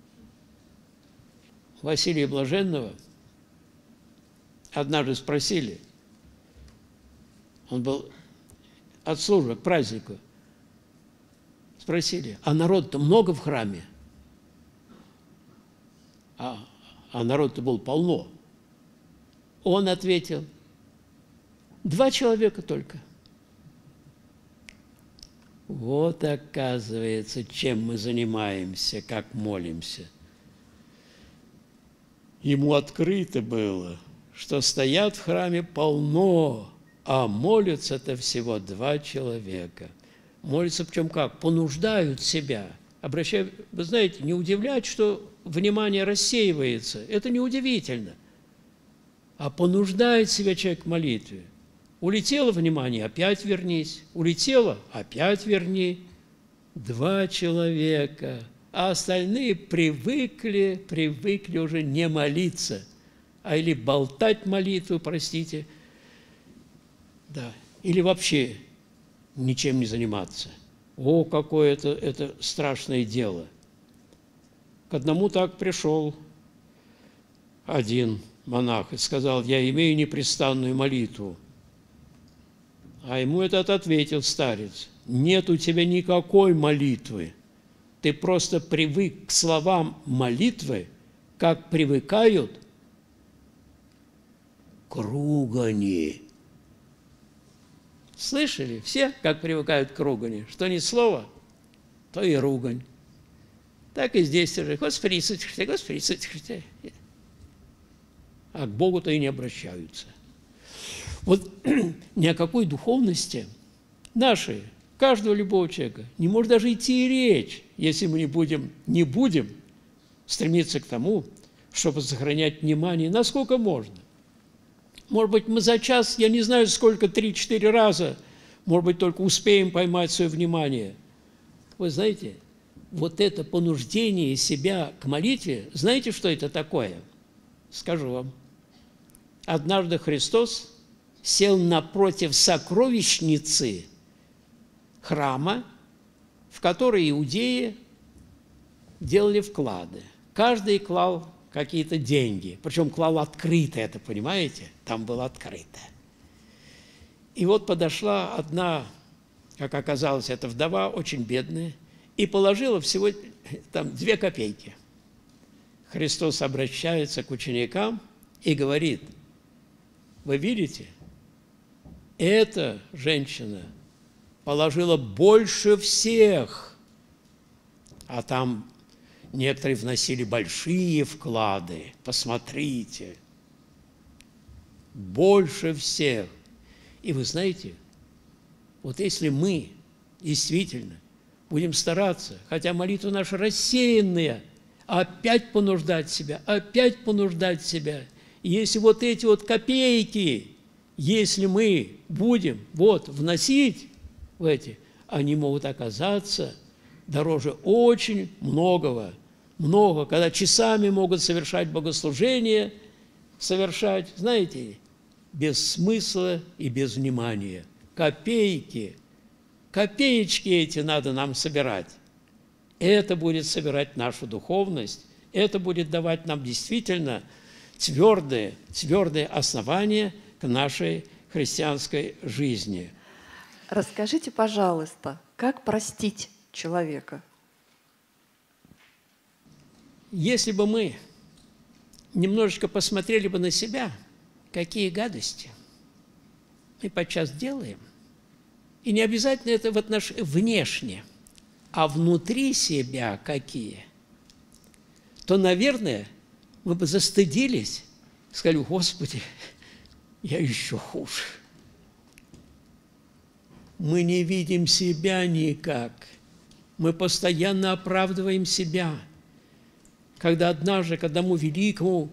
Василия Блаженного однажды спросили, он был от службы к празднику, спросили, а народу-то много в храме? А народ-то был полно. Он ответил, 2 человека только. Вот, оказывается, чем мы занимаемся, как молимся. Ему открыто было, что стоят в храме полно, а молятся-то всего 2 человека. Молятся, причем как? Понуждают себя. Вы знаете, не удивлять, что внимание рассеивается. Это неудивительно. А понуждает себя человек к молитве. Улетело внимание, опять вернись. Улетело, опять верни. 2 человека. А остальные привыкли уже не молиться, а или болтать молитву, простите, да, или вообще ничем не заниматься. О, какое это страшное дело. К одному так пришел один монах и сказал, я имею непрестанную молитву. А ему этот ответил старец, нет у тебя никакой молитвы. Ты просто привык к словам молитвы, как привыкают к ругани. Слышали все, как привыкают к ругани? Что ни слово, то и ругань. Так и здесь тоже. Господи Иисусе Христе, Господи Иисусе Христе. А к Богу-то и не обращаются. Вот ни о какой духовности нашей, каждого любого человека, не может даже идти и речь, если мы не будем стремиться к тому, чтобы сохранять внимание, насколько можно. Может быть, мы за час, я не знаю сколько, 3-4 раза, может быть, только успеем поймать свое внимание. Вы знаете, вот это понуждение себя к молитве, знаете, что это такое? Скажу вам. Однажды Христос сел напротив сокровищницы храма, в который иудеи делали вклады. Каждый клал какие-то деньги, причем клал открыто это, понимаете? Там было открыто. И вот подошла одна, как оказалось, эта вдова, очень бедная, и положила всего там 2 копейки. Христос обращается к ученикам и говорит: вы видите, эта женщина положила больше всех, а там некоторые вносили большие вклады. Посмотрите, больше всех. И вы знаете, вот если мы действительно будем стараться, хотя молитва наша рассеянная, опять понуждать себя, и если вот эти вот копейки, если мы будем вот вносить в эти, они могут оказаться дороже очень много, когда часами могут совершать богослужение, знаете, без смысла и без внимания. Копейки, копеечки эти надо нам собирать. Это будет собирать нашу духовность, это будет давать нам действительно твердые основания к нашей христианской жизни. Расскажите, пожалуйста, как простить человека? Если бы мы немножечко посмотрели бы на себя, какие гадости мы подчас делаем, и не обязательно это внешне, а внутри себя какие, то, наверное, мы бы застыдились, сказали: Господи, я еще хуже. Мы не видим себя никак. Мы постоянно оправдываем себя. Когда однажды к одному великому,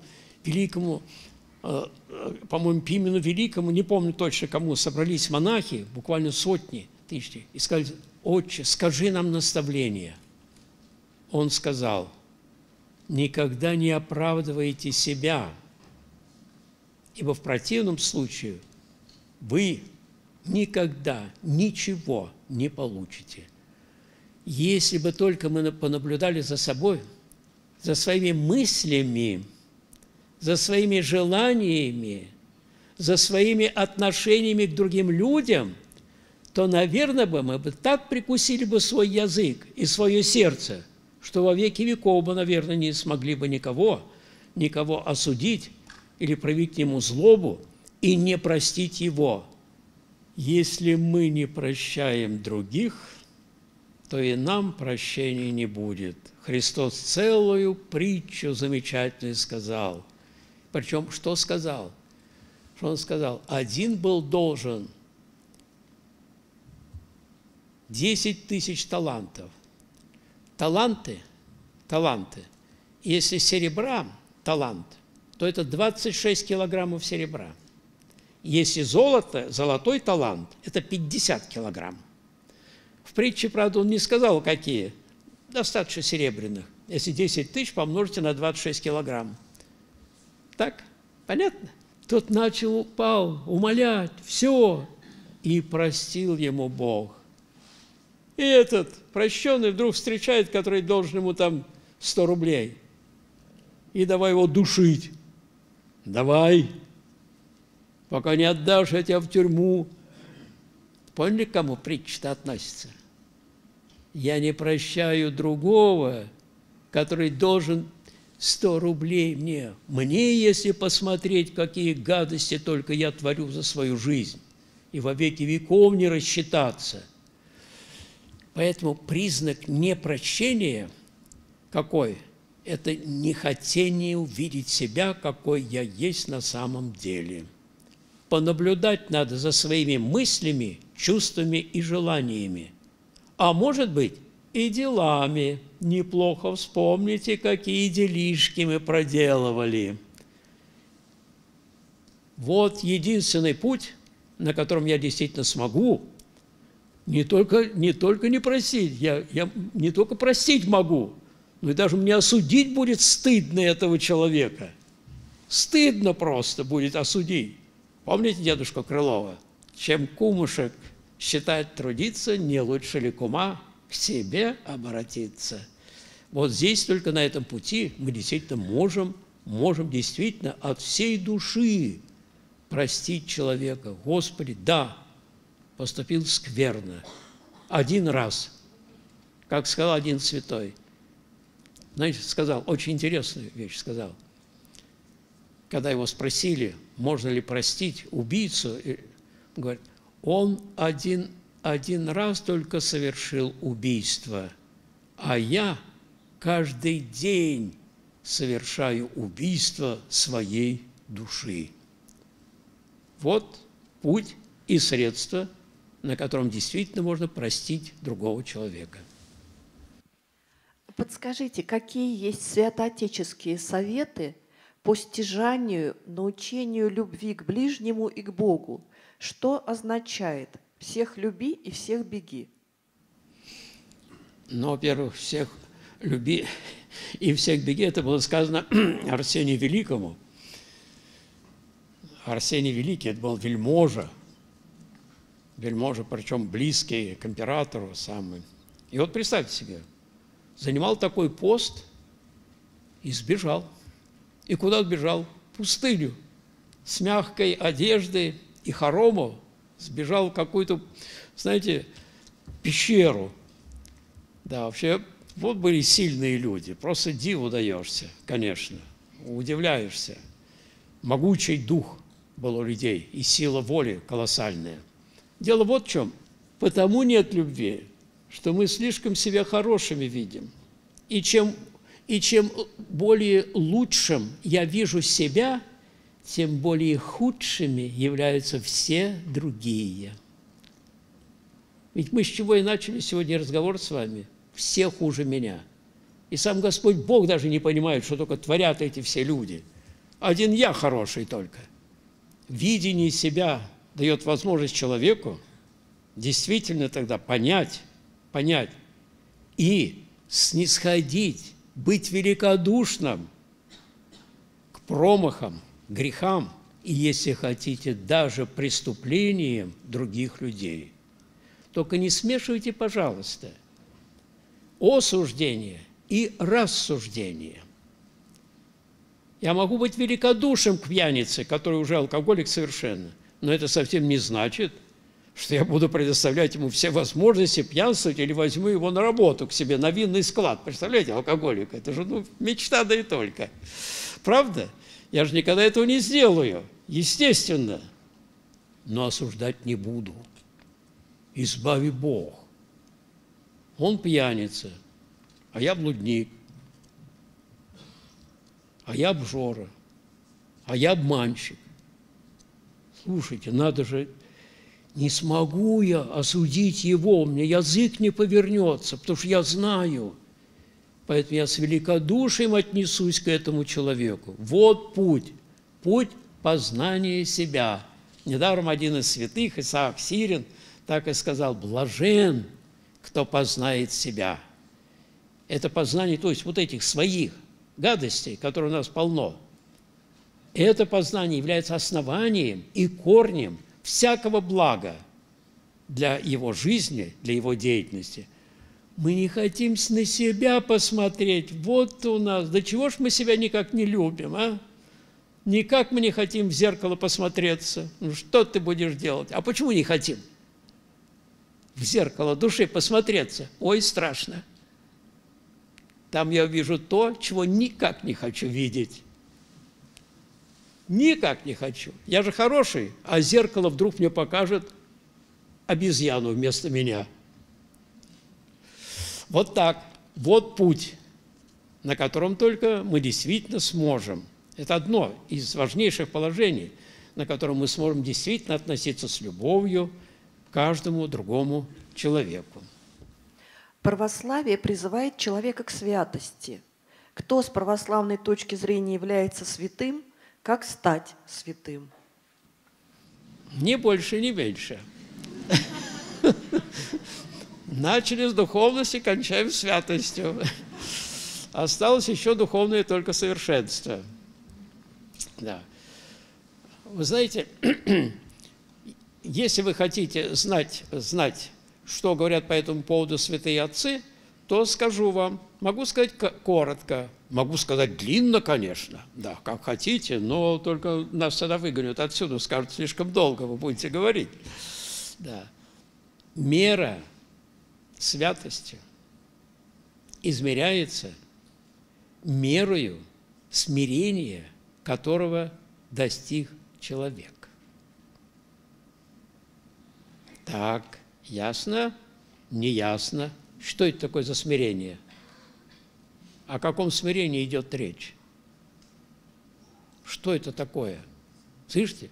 по-моему, Пимену Великому, не помню точно кому, собрались монахи, буквально сотни тысяч, и сказали: Отче, скажи нам наставление. Он сказал: никогда не оправдывайте себя, ибо в противном случае вы никогда ничего не получите. Если бы только мы понаблюдали за собой, за своими мыслями, за своими желаниями, за своими отношениями к другим людям, то, наверное, мы бы так прикусили бы свой язык и свое сердце, что во веки веков бы, наверное, не смогли бы никого осудить или проявить к нему злобу и не простить его. Если мы не прощаем других, то и нам прощения не будет. Христос целую притчу замечательную сказал. Причем, что сказал? Что Он сказал? Один был должен 10 тысяч талантов. Таланты, если серебра талант, то это 26 килограммов серебра. Если золотой талант, это 50 килограмм. В притче, правда, он не сказал, какие. Достаточно серебряных. Если 10 тысяч помножите на 26 килограмм. Так? Понятно? Тот упал, умолять, все. И простил ему Бог. И этот прощенный вдруг встречает, который должен ему там 100 рублей. И давай его душить. Давай. Пока не отдашь, я тебя в тюрьму. Поняли, к кому притча-то относится? Я не прощаю другого, который должен 100 рублей мне, если посмотреть, какие гадости только я творю за свою жизнь. и во веки веков не рассчитаться. Поэтому признак непрощения какой? Это нехотение увидеть себя, какой я есть на самом деле. Понаблюдать надо за своими мыслями, чувствами и желаниями. А может быть, и делами. Неплохо вспомните, какие делишки мы проделывали. Вот единственный путь, на котором я действительно смогу не только не простить, я не только простить могу, но и даже мне осудить будет стыдно этого человека. Стыдно просто будет осудить. Помните дедушку Крылова? Чем кумушек считать трудиться, не лучше ли кума к себе обратиться. Вот здесь только на этом пути мы действительно можем действительно от всей души простить человека. Господи, да, поступил скверно. Один раз, как сказал один святой. Знаете, сказал, очень интересную вещь сказал. Когда его спросили, можно ли простить убийцу, он говорит, он один раз только совершил убийство, а я каждый день совершаю убийство своей души. Вот путь и средство, на котором действительно можно простить другого человека. Подскажите, какие есть святоотеческие советы по стяжанию, научению любви к ближнему и к Богу? Что означает «всех люби и всех беги»? Ну, во-первых, всех люби и всех беги. Это было сказано Арсению Великому. Арсений Великий – это был вельможа, причем близкий к императору самый. И вот представьте себе, занимал такой пост и сбежал. И куда сбежал? В пустыню. С мягкой одеждой и хоромом сбежал в какую-то, знаете, пещеру. Да, вообще, вот были сильные люди. Просто диву даешься, конечно. Удивляешься. Могучий дух был у людей и сила воли колоссальная. Дело вот в чем. Потому нет любви, что мы слишком себя хорошими видим. И чем более лучшим я вижу себя, тем более худшими являются все другие. Ведь мы с чего и начали сегодня разговор с вами? Все хуже меня. И сам Господь Бог даже не понимает, что только творят эти все люди. Один я хороший только. Видение себя дает возможность человеку действительно тогда понять и снисходить, быть великодушным к промахам, грехам и, если хотите, даже преступлениям других людей. Только не смешивайте, пожалуйста, осуждение и рассуждение. Я могу быть великодушным к пьянице, который уже алкоголик совершенно, но это совсем не значит, что я буду предоставлять ему все возможности пьянствовать или возьму его на работу к себе, на винный склад. Представляете, алкоголик, это же мечта, да и только. Правда? Я же никогда этого не сделаю, естественно. Но осуждать не буду. Избави Бог. Он пьяница, а я блудник, а я обжора, а я обманщик. Слушайте, надо же, не смогу я осудить его, у меня язык не повернется, потому что я знаю. Поэтому я с великодушием отнесусь к этому человеку. Вот путь познания себя. Недаром один из святых, Исаак Сирин, так и сказал: блажен, кто познает себя. Это познание, то есть вот этих своих гадостей, которые у нас полно, это познание является основанием и корнем всякого блага для его жизни, для его деятельности. Мы не хотим на себя посмотреть. Вот у нас, до чего ж мы себя никак не любим, а? Никак мы не хотим в зеркало посмотреться. Ну что ты будешь делать? А почему не хотим? В зеркало души посмотреться. Ой, страшно. Там я вижу то, чего никак не хочу видеть. Никак не хочу. Я же хороший, а зеркало вдруг мне покажет обезьяну вместо меня. Вот так. Вот путь, на котором только мы действительно сможем. Это одно из важнейших положений, на котором мы сможем действительно относиться с любовью к каждому другому человеку. Православие призывает человека к святости. Кто с православной точки зрения является святым, как стать святым? Ни больше, ни меньше. Начали с духовности, кончаем святостью. Осталось еще духовное только совершенство. Да. Вы знаете, если вы хотите знать, что говорят по этому поводу святые отцы, то скажу вам. Могу сказать коротко, могу сказать длинно, конечно, да, как хотите, но только нас тогда выгонят отсюда, скажут, слишком долго вы будете говорить. Да. Мера святости измеряется мерою смирения, которого достиг человек. Так, ясно? Не ясно. Что это такое за смирение? О каком смирении идет речь? Что это такое? Слышите?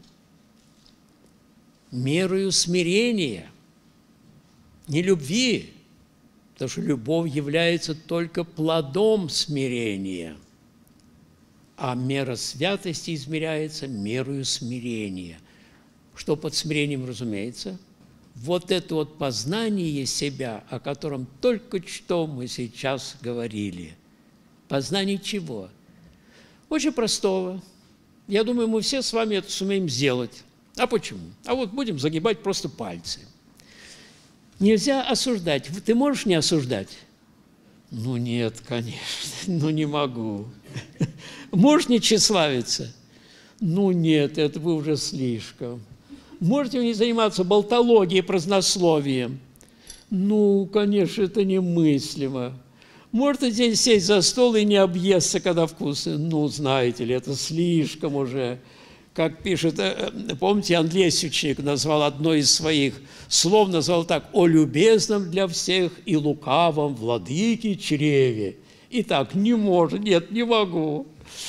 Мерою смирения, не любви, потому что любовь является только плодом смирения, а мера святости измеряется мерою смирения. Что под смирением, разумеется? Вот это вот познание себя, о котором только что мы сейчас говорили. Познание чего? Очень простого. Я думаю, мы все с вами это сумеем сделать. А почему? А вот будем загибать просто пальцы. Нельзя осуждать. Ты можешь не осуждать? Ну нет, конечно, ну не могу. Можешь не тщеславиться? Ну нет, это бы уже слишком. Можете не заниматься болтологией, празднословием? Ну, конечно, это немыслимо. Можете здесь сесть за стол и не объесться, когда вкусно? Ну, знаете ли, это слишком уже. Как пишет, помните, Иоанн Лесвичник назвал одно из своих слов, назвал так: «О любезном для всех и лукавом владыке чреве». Итак, не может, нет, не могу.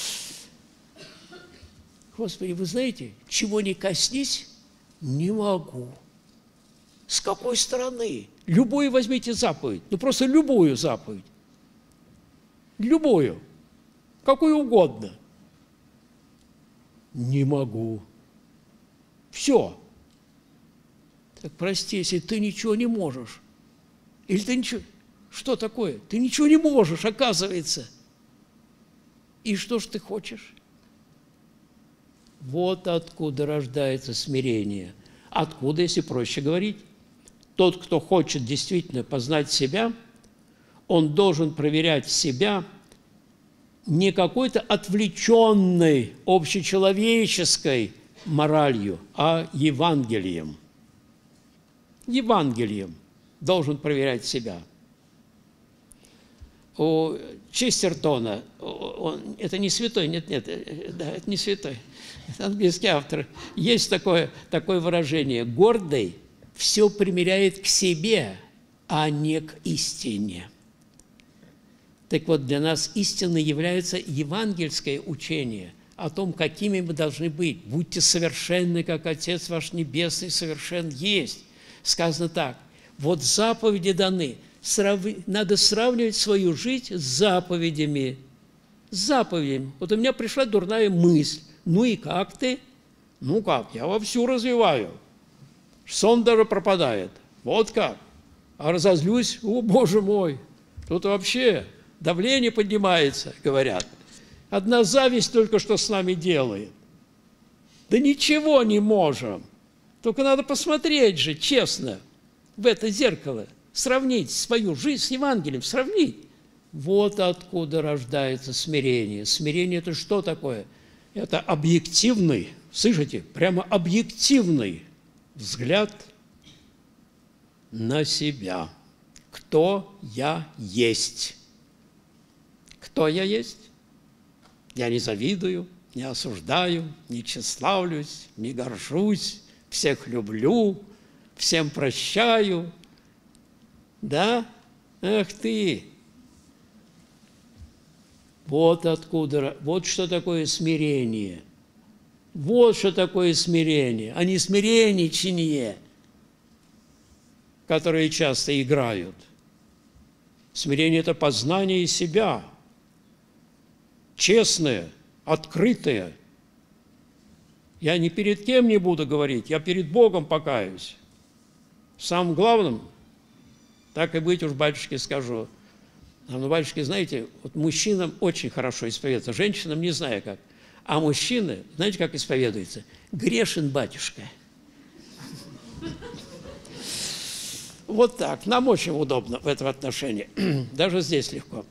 Господи, вы знаете, чего не коснись, не могу. С какой стороны? Любую возьмите заповедь, ну просто любую заповедь. Любую, какую угодно. Не могу. Все. Так прости, если ты ничего не можешь. Или ты ничего... Что такое? Ты ничего не можешь, оказывается. И что ж ты хочешь? Вот откуда рождается смирение. Откуда, если проще говорить? Тот, кто хочет действительно познать себя, он должен проверять себя не какой-то отвлеченной, общечеловеческой моралью, а Евангелием. Евангелием должен проверять себя. У Честертона, это не святой, нет, да, это не святой, это английский автор, есть такое выражение: гордый все примеряет к себе, а не к истине. Так вот, для нас истиной является евангельское учение о том, какими мы должны быть. Будьте совершенны, как Отец ваш Небесный совершен есть. Сказано так: вот заповеди даны. Надо сравнивать свою жизнь с заповедями. С заповедями. Вот у меня пришла дурная мысль. Ну и как ты? Ну как? Я вовсю развиваю. Сон даже пропадает. Вот как. А разозлюсь, о, Боже мой, тут вообще давление поднимается, говорят. Одна зависть только что с нами делает. Да ничего не можем. Только надо посмотреть же, честно, в это зеркало. Сравнить свою жизнь с Евангелием, сравнить. Вот откуда рождается смирение. Смирение – это что такое? Это объективный, слышите, прямо объективный взгляд на себя. Кто я есть? Кто я есть? Я не завидую, не осуждаю, не тщеславлюсь, не горжусь, всех люблю, всем прощаю. Да? Ах ты! Вот откуда, вот что такое смирение. Вот что такое смирение, а не смиренничание, которые часто играют. Смирение – это познание себя, честное, открытое. Я ни перед кем не буду говорить, я перед Богом покаюсь. Самым главным, так и быть уж, батюшке, скажу. Ну, батюшки, знаете, вот мужчинам очень хорошо исповедуется, женщинам не знаю как. А мужчины, знаете, как исповедуются? Грешен, батюшка. Вот так. Нам очень удобно в этом отношении. Даже здесь легко.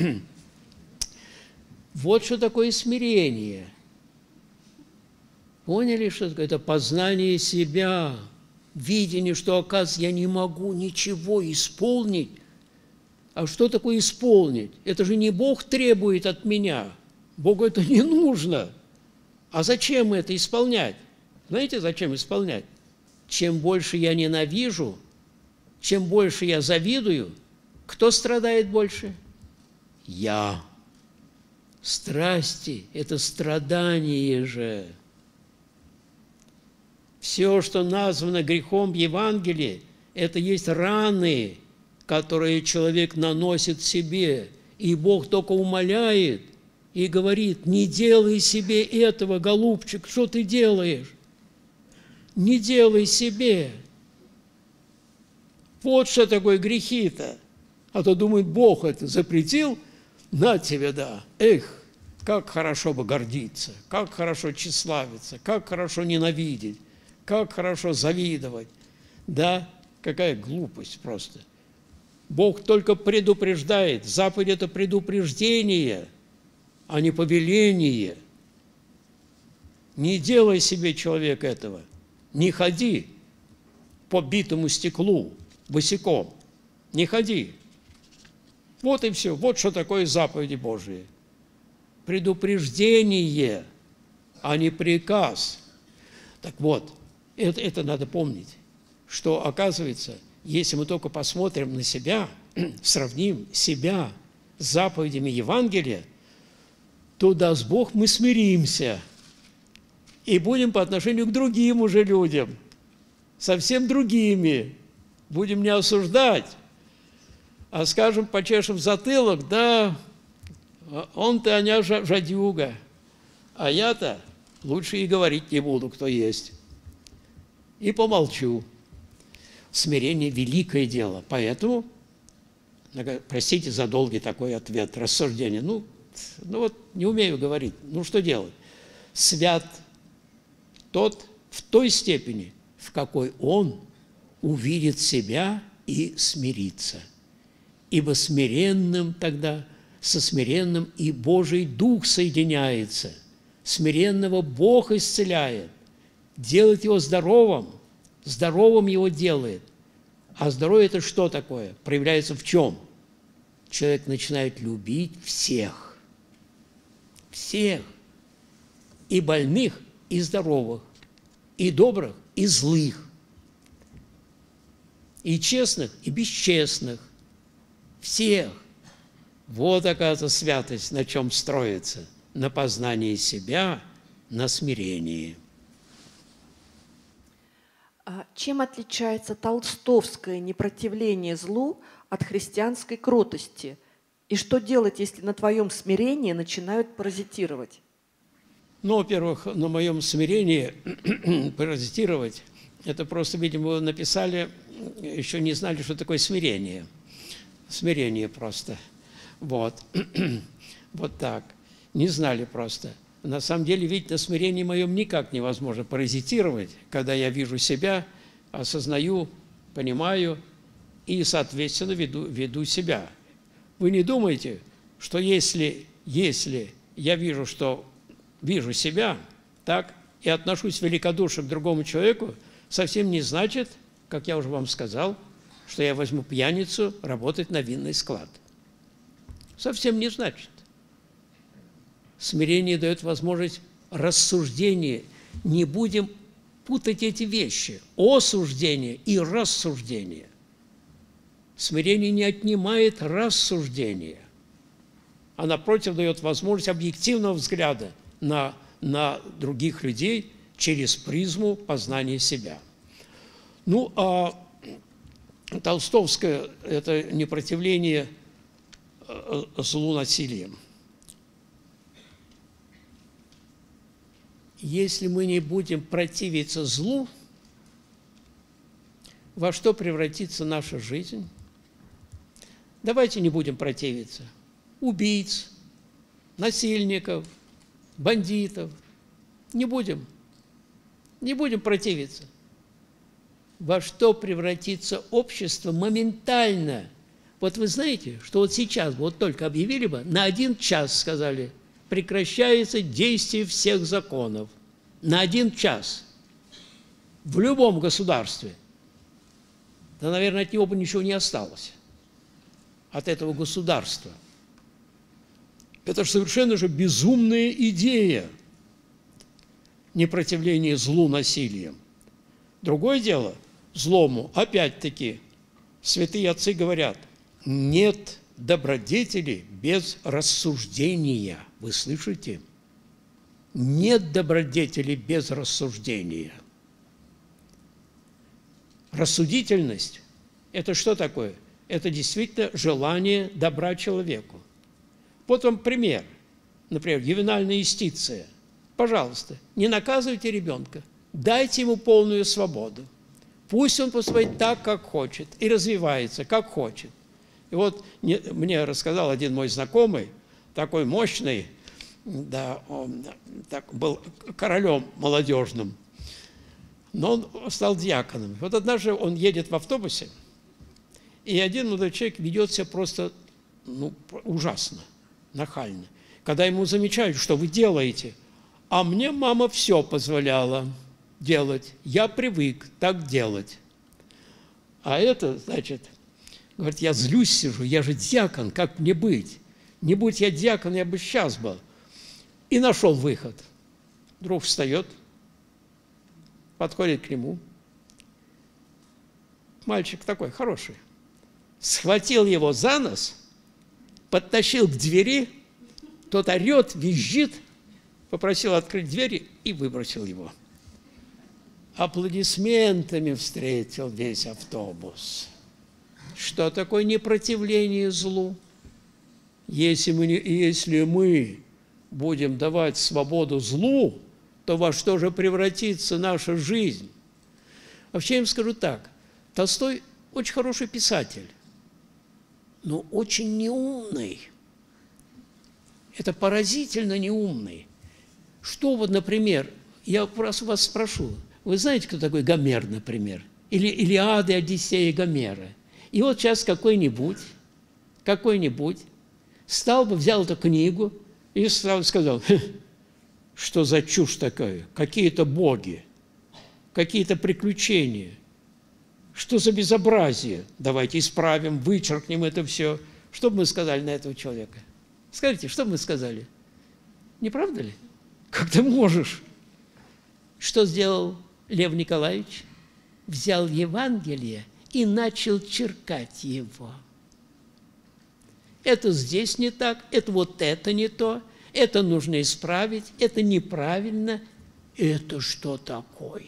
Вот что такое смирение. Поняли, что такое? Это познание себя, видение, что, оказывается, я не могу ничего исполнить. А что такое исполнить? Это же не Бог требует от меня. Богу это не нужно. А зачем это исполнять? Знаете, зачем исполнять? Чем больше я ненавижу, чем больше я завидую, кто страдает больше? Я. Страсти – это страдание же. Все, что названо грехом в Евангелии, это есть раны, которые человек наносит себе. И Бог только умоляет и говорит: не делай себе этого, голубчик, что ты делаешь? Не делай себе. Вот что такое грехи-то. А то думает, Бог это запретил, на тебе, да. Эх, как хорошо бы гордиться, как хорошо тщеславиться, как хорошо ненавидеть, как хорошо завидовать. Да, какая глупость просто. Бог только предупреждает. Заповедь – это предупреждение, а не повеление. Не делай себе, человек, этого. Не ходи по битому стеклу босиком. Не ходи. Вот и все. Вот что такое заповеди Божии. Предупреждение, а не приказ. Так вот, это надо помнить, что, оказывается, если мы только посмотрим на себя, сравним себя с заповедями Евангелия, то, даст Бог, мы смиримся и будем по отношению к другим уже людям, совсем другими. Будем не осуждать, а скажем, почешем затылок: да, он-то, Аня, жадюга, а я-то лучше и говорить не буду, кто есть. И помолчу. Смирение – великое дело. Поэтому, простите за долгий такой ответ, рассуждение. Ну вот не умею говорить. Ну что делать? Свят тот в той степени, в какой он увидит себя и смирится. Ибо смиренным тогда, со смиренным и Божий Дух соединяется. Смиренного Бог исцеляет, делает его здоровым, здоровым его делает. А здоровье – это что такое? Проявляется в чем? Человек начинает любить всех. Всех. И больных, и здоровых, и добрых, и злых, и честных, и бесчестных. Всех. Вот, оказывается, святость на чем строится. На познании себя, на смирении. Чем отличается толстовское непротивление злу от христианской кротости? И что делать, если на твоем смирении начинают паразитировать? Ну, во-первых, на моем смирении паразитировать, это просто, видимо, вы написали, еще не знали, что такое смирение. Смирение просто. Вот. Вот так. Не знали просто. На самом деле, видите, на смирении моем никак невозможно паразитировать, когда я вижу себя, осознаю, понимаю и, соответственно, веду себя. Вы не думаете, что если я вижу себя, так, и отношусь великодушно к другому человеку, совсем не значит, как я уже вам сказал, что я возьму пьяницу работать на винный склад. Совсем не значит. Смирение дает возможность рассуждения. Не будем путать эти вещи – осуждение и рассуждение. Смирение не отнимает рассуждение, а напротив дает возможность объективного взгляда на других людей через призму познания себя. Ну, а толстовское – это непротивление злу насилием. Если мы не будем противиться злу, во что превратится наша жизнь? Давайте не будем противиться. Убийц, насильников, бандитов. Не будем. Не будем противиться. Во что превратится общество моментально? Вот вы знаете, что вот сейчас, вот только объявили бы, на 1 час сказали, прекращается действие всех законов. На 1 час. В любом государстве. Да, наверное, от него бы ничего не осталось. От этого государства. Это же совершенно же безумная идея. Непротивление злу насилием. Другое дело, злому, опять-таки, святые отцы говорят, нет добродетели без рассуждения. Вы слышите? Нет добродетели без рассуждения. Рассудительность – это что такое? Это действительно желание добра человеку. Вот вам пример. Например, ювенальная юстиция. Пожалуйста, не наказывайте ребенка, дайте ему полную свободу. Пусть он поступает так, как хочет, и развивается, как хочет. И вот мне рассказал один мой знакомый, такой мощный, да, он так, был королем молодежным, но он стал диаконом. Вот однажды он едет в автобусе, и один молодой человек ведет себя просто ужасно, нахально. Когда ему замечают, что вы делаете, а мне мама все позволяла делать, я привык так делать. А это, значит, говорит, я злюсь сижу, я же диакон, как мне быть? Не будь я диакон, я бы сейчас был. И нашел выход. Вдруг встает, подходит к нему. Мальчик такой хороший. Схватил его за нос, подтащил к двери, тот орет, визжит, попросил открыть двери и выбросил его. Аплодисментами встретил весь автобус. Что такое непротивление злу? Если мы будем давать свободу злу, то во что же превратится наша жизнь? Вообще, я им скажу так. Толстой очень хороший писатель, но очень неумный. Это поразительно неумный. Что вот, например, я вас спрошу, вы знаете, кто такой Гомер, например? Или Илиада, Одиссея Гомера? И вот сейчас какой-нибудь стал бы, взял эту книгу и сказал, что за чушь такая, какие-то боги, какие-то приключения, что за безобразие, давайте исправим, вычеркнем это все. Что бы мы сказали на этого человека? Скажите, что бы мы сказали? Не правда ли? Как ты можешь? Что сделал Лев Николаевич? Взял Евангелие и начал черкать его. Это здесь не так, это вот это не то, это нужно исправить, это неправильно. Это что такое?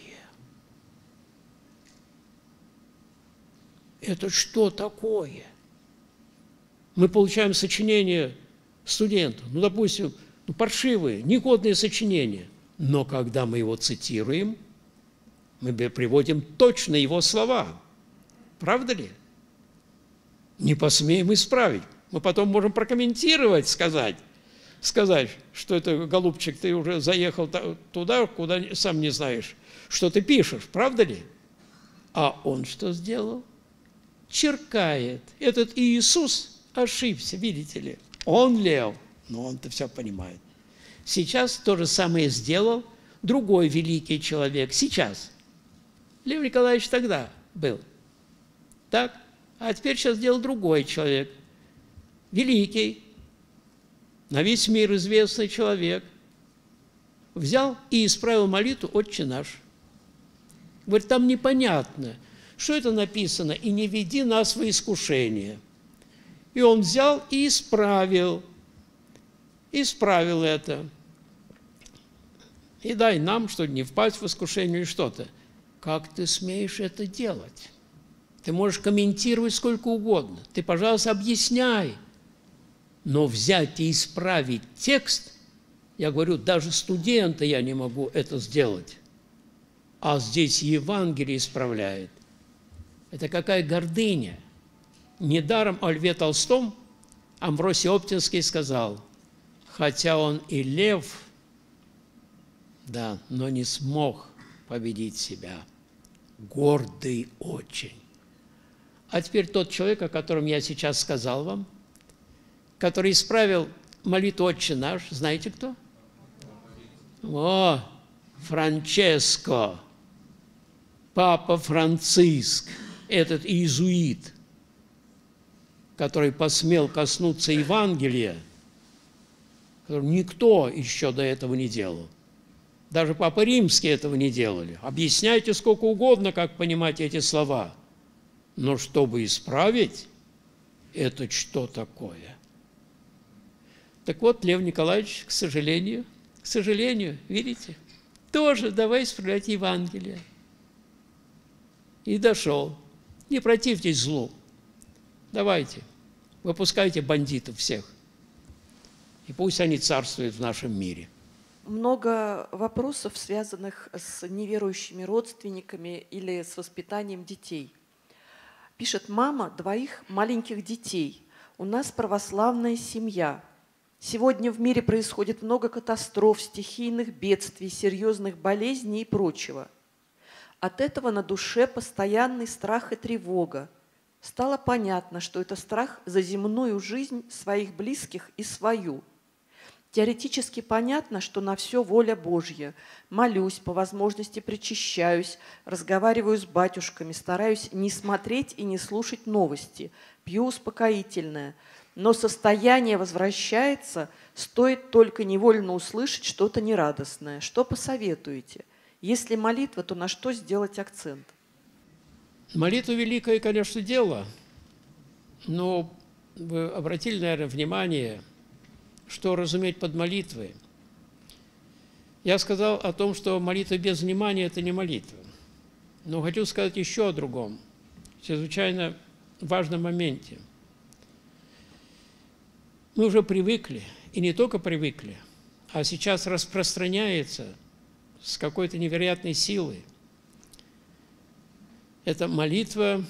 Это что такое? Мы получаем сочинения студентов, допустим, паршивые, негодные сочинения. Но когда мы его цитируем, мы приводим точно его слова. Правда ли? Не посмеем исправить. Мы потом можем прокомментировать, сказать, что это, голубчик, ты уже заехал туда, куда сам не знаешь, что ты пишешь. Правда ли? А он что сделал? Черкает. Этот Иисус ошибся, видите ли. Он лев, но он-то все понимает. Сейчас то же самое сделал другой великий человек. Сейчас. Лев Николаевич тогда был. Так? А теперь сейчас сделал другой человек. Великий, на весь мир известный человек. Взял и исправил молитву «Отче наш». Говорит, там непонятно, что это написано, и не веди нас во искушение. И он взял и исправил это. И дай нам, что не впасть в искушение или что-то. Как ты смеешь это делать? Ты можешь комментировать сколько угодно. Ты, пожалуйста, объясняй. Но взять и исправить текст, я говорю, даже студента я не могу это сделать. А здесь Евангелие исправляет. Это какая гордыня. Недаром о Льве Толстом Амвросий Оптинский сказал, хотя он и лев, да, но не смог победить себя. Гордый очень. А теперь тот человек, о котором я сейчас сказал вам, который исправил молитву «Отче наш», знаете кто? О, Франческо, Папа Франциск, этот иезуит, который посмел коснуться Евангелия, который никто еще до этого не делал. Даже Папа Римский этого не делали. Объясняйте сколько угодно, как понимать эти слова. Но чтобы исправить, это что такое? Так вот, Лев Николаевич, к сожалению, видите, тоже давай исправлять Евангелие. И дошел. Не противьтесь злу. Давайте, выпускайте бандитов всех. И пусть они царствуют в нашем мире. Много вопросов, связанных с неверующими родственниками или с воспитанием детей. Пишет мама 2 маленьких детей. У нас православная семья. Сегодня в мире происходит много катастроф, стихийных бедствий, серьезных болезней и прочего. От этого на душе постоянный страх и тревога. Стало понятно, что это страх за земную жизнь своих близких и свою. Теоретически понятно, что на все воля Божья. Молюсь, по возможности причащаюсь, разговариваю с батюшками, стараюсь не смотреть и не слушать новости, пью успокоительное. Но состояние возвращается, стоит только невольно услышать что-то нерадостное. Что посоветуете? Если молитва, то на что сделать акцент? Молитва – великое, конечно, дело, но вы обратили, наверное, внимание, что разуметь под молитвой. Я сказал о том, что молитва без внимания – это не молитва. Но хочу сказать еще о другом, чрезвычайно важном моменте. Мы уже привыкли, и не только привыкли, а сейчас распространяется с какой-то невероятной силой. Это молитвы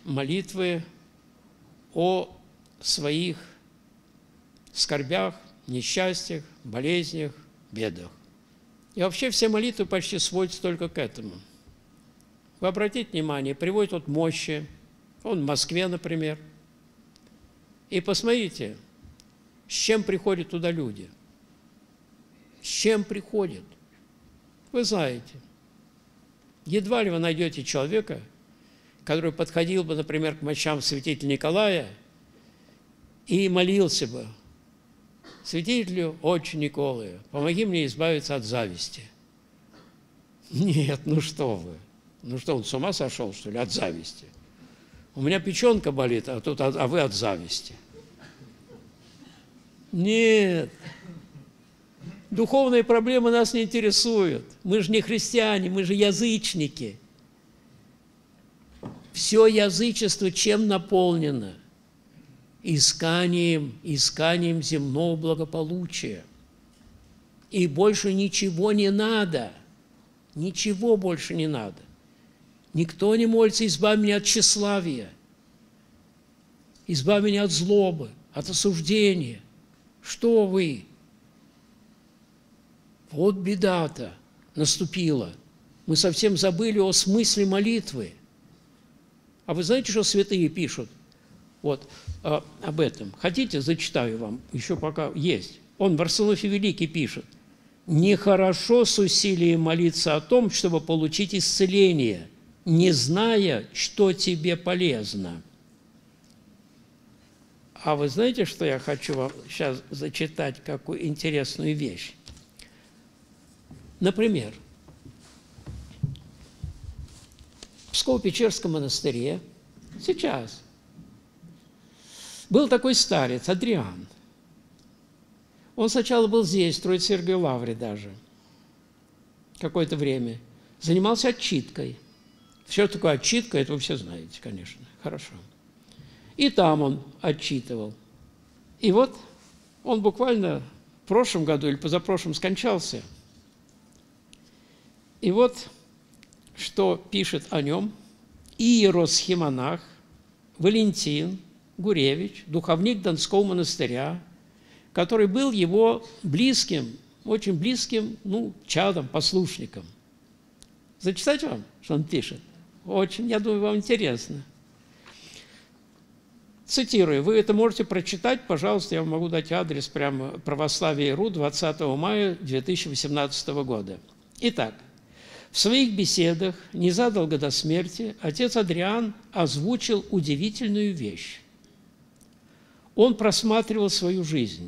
о своих скорбях, несчастьях, болезнях, бедах. И вообще все молитвы почти сводятся только к этому. Вы обратите внимание, приводят вот мощи, он в Москве, например, и посмотрите, с чем приходят туда люди. С чем приходят? Вы знаете, едва ли вы найдете человека, который подходил бы, например, к мощам святителя Николая и молился бы: святителю отче Николаю, помоги мне избавиться от зависти. Нет, ну что вы? Ну что, он с ума сошел, что ли, от зависти? У меня печенка болит, а вы от зависти. Нет. Духовные проблемы нас не интересуют. Мы же не христиане, мы же язычники. Все язычество чем наполнено? Исканием земного благополучия. И больше ничего не надо. Ничего больше не надо. Никто не молится: избавь меня от тщеславия, избавь меня от злобы, от осуждения. Что вы? Вот беда-то наступила. Мы совсем забыли о смысле молитвы. А вы знаете, что святые пишут? Вот об этом. Хотите, зачитаю вам, еще пока есть. Он, Варсонофий Великий, пишет: «Нехорошо с усилием молиться о том, чтобы получить исцеление, не зная, что тебе полезно». А вы знаете, что я хочу вам сейчас зачитать, какую интересную вещь? Например, Псково-Печерском монастыре сейчас был такой старец, Адриан. Он сначала был здесь, в Троице-Сергиевой лавре даже, какое-то время. Занимался отчиткой. Что такое отчитка, это вы все знаете, конечно. Хорошо. И там он отчитывал. И вот он буквально в прошлом году или позапрошлом скончался. И вот что пишет о нем иеросхимонах Валентин Гуревич, духовник Донского монастыря, который был его близким, очень близким, чадом, послушником. Зачитать вам, что он пишет? Очень, я думаю, вам интересно. Цитирую, вы это можете прочитать, пожалуйста, я вам могу дать адрес прямо православие.ру 20 мая 2018 года. Итак, в своих беседах незадолго до смерти отец Адриан озвучил удивительную вещь. Он просматривая свою жизнь,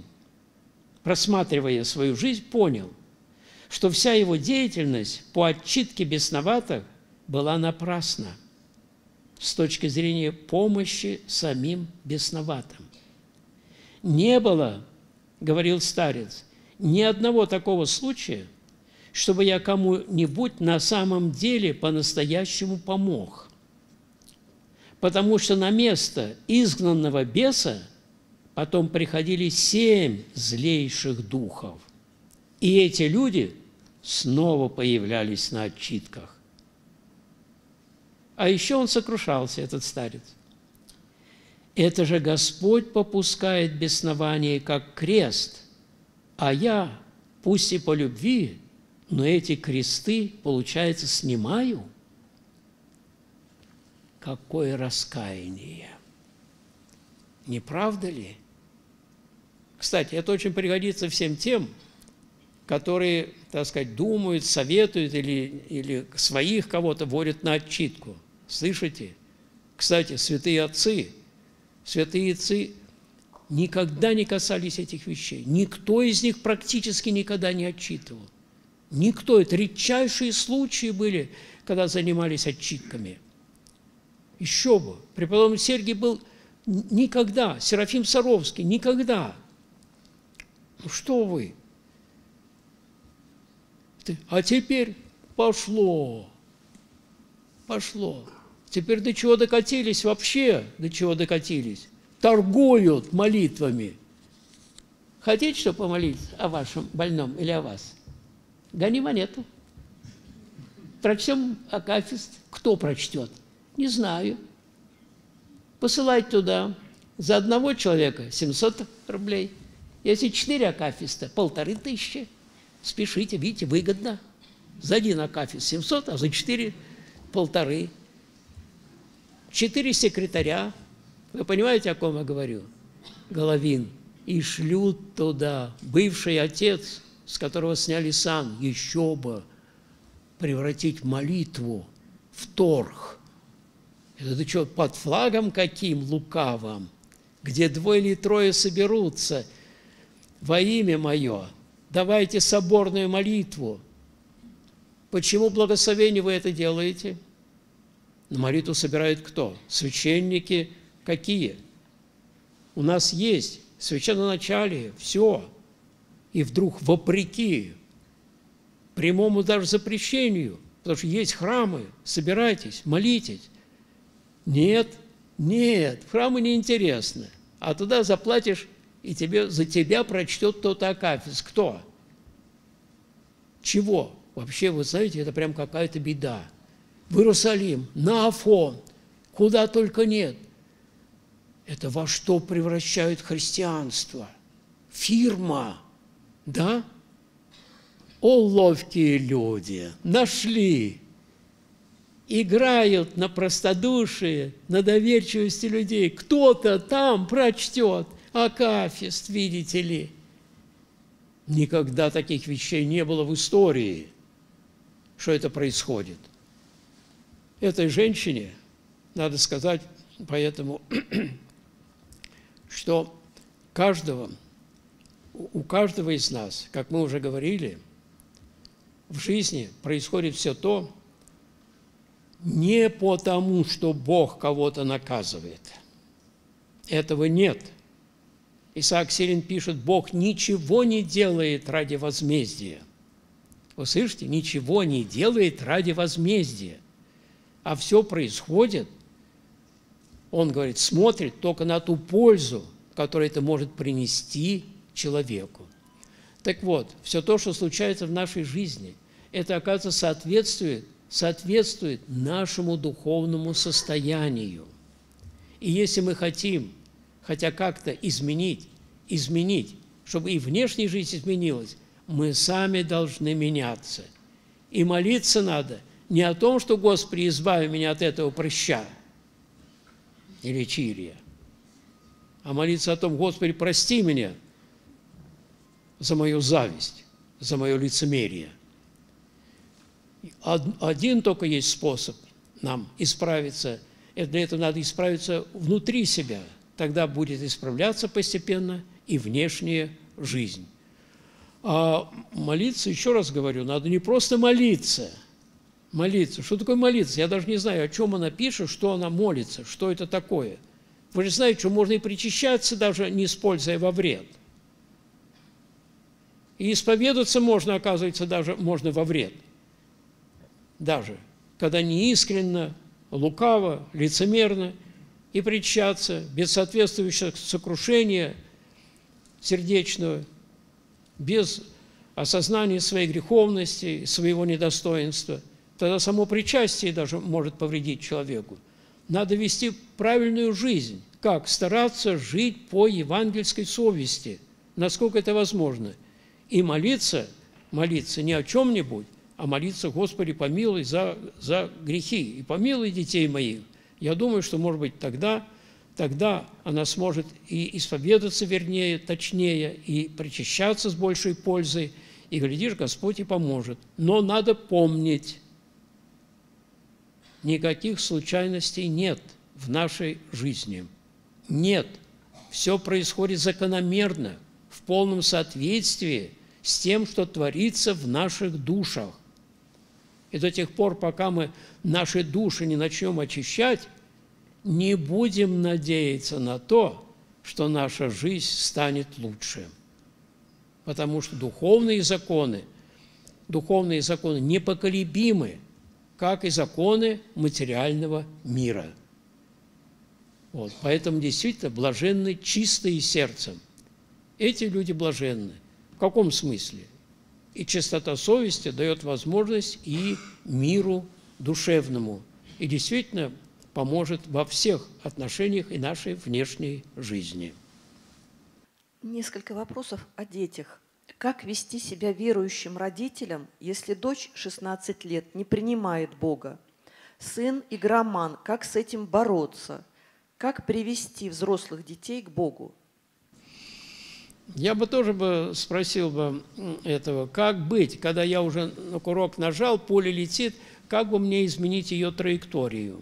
понял, что вся его деятельность по отчитке бесноватых была напрасна с точки зрения помощи самим бесноватым. Не было, говорил старец, ни одного такого случая, чтобы я кому-нибудь на самом деле по-настоящему помог. Потому что на место изгнанного беса потом приходили 7 злейших духов. И эти люди снова появлялись на отчитках. А еще он сокрушался, этот старец. Это же Господь попускает беснование, как крест, а я, пусть и по любви, но эти кресты, получается, снимаю. Какое раскаяние! Не правда ли? Кстати, это очень пригодится всем тем, которые, так сказать, думают, советуют или своих кого-то вводят на отчитку. Слышите? Кстати, святые отцы никогда не касались этих вещей. Никто из них практически никогда не отчитывал. Никто. Это редчайшие случаи были, когда занимались отчитками. Еще бы. Преподобный Сергий был никогда, Серафим Саровский никогда. Ну что вы? А теперь пошло. Теперь до чего докатились вообще? До чего докатились? Торгуют молитвами. Хотите, что помолиться о вашем больном или о вас? Гони монету. Прочтем акафист. Кто прочтет? Не знаю. Посылать туда. За одного человека 700 рублей. Если 4 акафиста, 1500. Спешите, видите, выгодно. За один акафист 700, а за 4 – 1500. 4 секретаря. Вы понимаете, о ком я говорю? Головин. И шлют туда бывший отец, с которого сняли сан, еще бы превратить молитву в торг. Это что, под флагом каким лукавым, где 2 или 3 соберутся во имя мое, давайте соборную молитву. Почему благословение вы это делаете? На молитву собирают кто? Священники какие? У нас есть священноначалие, все. И вдруг, вопреки прямому даже запрещению, потому что есть храмы, собирайтесь, молитесь. Нет, в храмы неинтересно. А туда заплатишь, и за тебя прочтет тот-то акафист. Кто? Чего? Вообще, вы знаете, это прям какая-то беда. В Иерусалим, на Афон, куда только нет. Это во что превращают христианство? Фирма, да? О, ловкие люди, нашли. Играют на простодушие, на доверчивости людей. Кто-то там прочтет акафист, видите ли. Никогда таких вещей не было в истории, что это происходит. Этой женщине, надо сказать, поэтому, что у каждого из нас, как мы уже говорили, в жизни происходит все то, не потому, что Бог кого-то наказывает. Этого нет. Исаак Сирин пишет, Бог ничего не делает ради возмездия. Вы слышите? Ничего не делает ради возмездия. А все происходит, он говорит, смотрит только на ту пользу, которую это может принести человеку. Так вот, все то, что случается в нашей жизни, это, оказывается, соответствует нашему духовному состоянию. И если мы хотим хотя как-то изменить, чтобы и внешняя жизнь изменилась, мы сами должны меняться. И молиться надо не о том, что «Господи, избави меня от этого прыща» или чирия, а молиться о том, «Господи, прости меня за мою зависть, за мое лицемерие». Один только есть способ нам исправиться. Для этого надо исправиться внутри себя. Тогда будет исправляться постепенно и внешняя жизнь. А молиться, еще раз говорю, надо не просто молиться. Молиться. Что такое молиться? Я даже не знаю, о чем она пишет, что она молится, что это такое. Вы же знаете, что можно и причащаться, даже не используя во вред. И исповедаться можно, оказывается, даже можно во вред. Даже когда неискренно, лукаво, лицемерно, и причащаться без соответствующего сокрушения сердечного, без осознания своей греховности, своего недостоинства, тогда само причастие даже может повредить человеку. Надо вести правильную жизнь. Как? Стараться жить по евангельской совести, насколько это возможно. И молиться не о чем-нибудь, а молиться, Господи, помилуй за грехи, и помилуй детей моих. Я думаю, что, может быть, тогда она сможет и исповедаться вернее, точнее, и причащаться с большей пользой, и, глядишь, Господь и поможет. Но надо помнить, никаких случайностей нет в нашей жизни. Нет. Все происходит закономерно, в полном соответствии с тем, что творится в наших душах. И до тех пор, пока мы наши души не начнем очищать, не будем надеяться на то, что наша жизнь станет лучше. Потому что духовные законы непоколебимы, как и законы материального мира. Вот. Поэтому действительно блаженны чистые сердцем. Эти люди блаженны. В каком смысле? И чистота совести дает возможность и миру душевному. И действительно поможет во всех отношениях и нашей внешней жизни. Несколько вопросов о детях. Как вести себя верующим родителям, если дочь 16 лет не принимает Бога? Сын игроман, как с этим бороться? Как привести взрослых детей к Богу? Я бы тоже спросил этого, как быть, когда я уже на курок нажал, пуля летит, как бы мне изменить ее траекторию?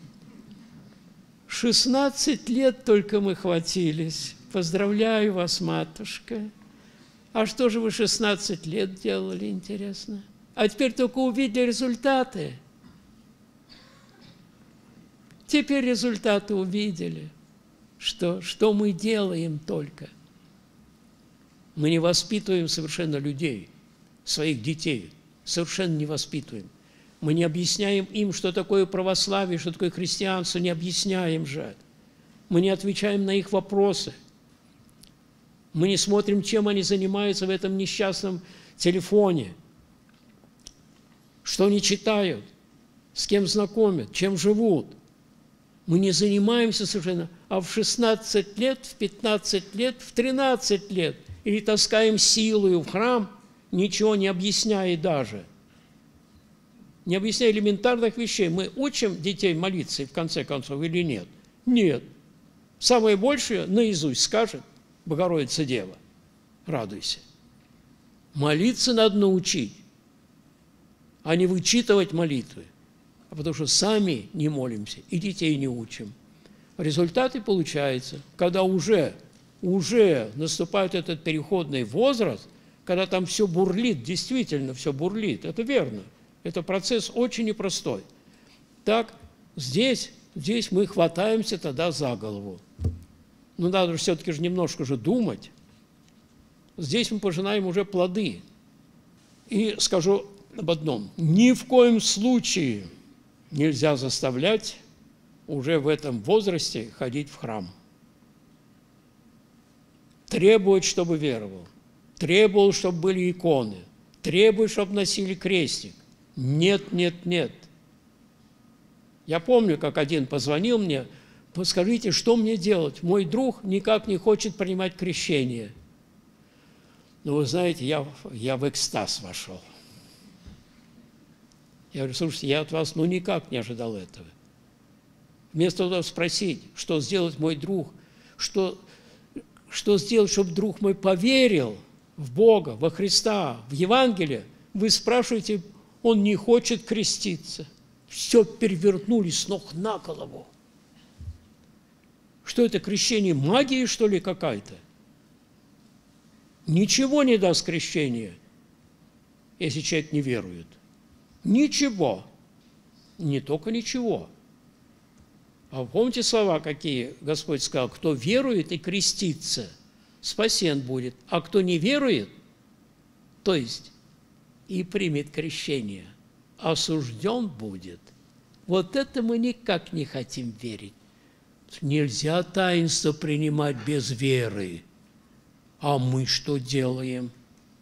16 лет только мы хватились. Поздравляю вас, матушка. А что же вы 16 лет делали, интересно? А теперь только увидели результаты. Теперь результаты увидели. Что мы делаем только? Мы не воспитываем совершенно людей, своих детей, совершенно не воспитываем. Мы не объясняем им, что такое православие, что такое христианство, не объясняем же. Мы не отвечаем на их вопросы. Мы не смотрим, чем они занимаются в этом несчастном телефоне, что они читают, с кем знакомят, чем живут. Мы не занимаемся совершенно, а в 16 лет, в 15 лет, в 13 лет или таскаем силою в храм, ничего не объясняя даже. Не объясняя элементарных вещей. Мы учим детей молиться, в конце концов, или нет? Нет. Самое большее наизусть скажет Богородица Дева. Радуйся. Молиться надо научить, а не вычитывать молитвы. А потому что сами не молимся и детей не учим. Результаты получаются, когда уже наступает этот переходный возраст, когда там все бурлит, действительно все бурлит. Это верно. Это процесс очень непростой. Так, здесь мы хватаемся тогда за голову. Но надо же все-таки же немножко же думать. Здесь мы пожинаем уже плоды. И скажу об одном. Ни в коем случае нельзя заставлять уже в этом возрасте ходить в храм. Требовать, чтобы веровал. Требовал, чтобы были иконы. Требует, чтобы носили крестик. Нет, нет, нет. Я помню, как один позвонил мне, скажите, что мне делать? Мой друг никак не хочет принимать крещение. Ну, вы знаете, я в экстаз вошел. Я говорю, слушайте, я от вас никак не ожидал этого. Вместо того, чтобы спросить, что сделать мой друг, что сделать, чтобы друг мой поверил в Бога, во Христа, в Евангелие, вы спрашиваете, он не хочет креститься. Все перевернули с ног на голову. Что это, крещение магии, что ли, какая-то? Ничего не даст крещение, если человек не верует. Ничего. Не только ничего. А помните слова, какие Господь сказал? Кто верует и крестится, спасен будет. А кто не верует, то есть и примет крещение, осужден будет. Вот это мы никак не хотим верить. Нельзя таинство принимать без веры. А мы что делаем?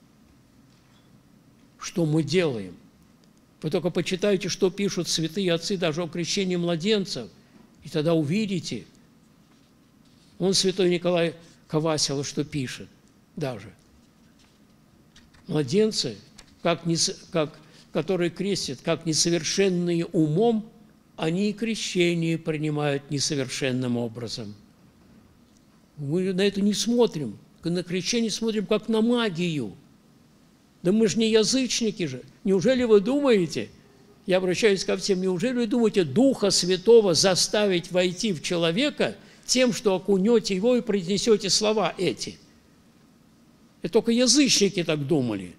Что мы делаем? Вы только почитайте, что пишут святые отцы даже о крещении младенцев, и тогда увидите. Он, святой Николай Ковасило, что пишет даже. Младенцы, которые крестят, как несовершенные умом, они и крещение принимают несовершенным образом. Мы на это не смотрим. На крещение смотрим как на магию. Да мы же не язычники же. Неужели вы думаете, я обращаюсь ко всем, неужели вы думаете Духа Святого заставить войти в человека тем, что окунете его и произнесете слова эти? Это только язычники так думали.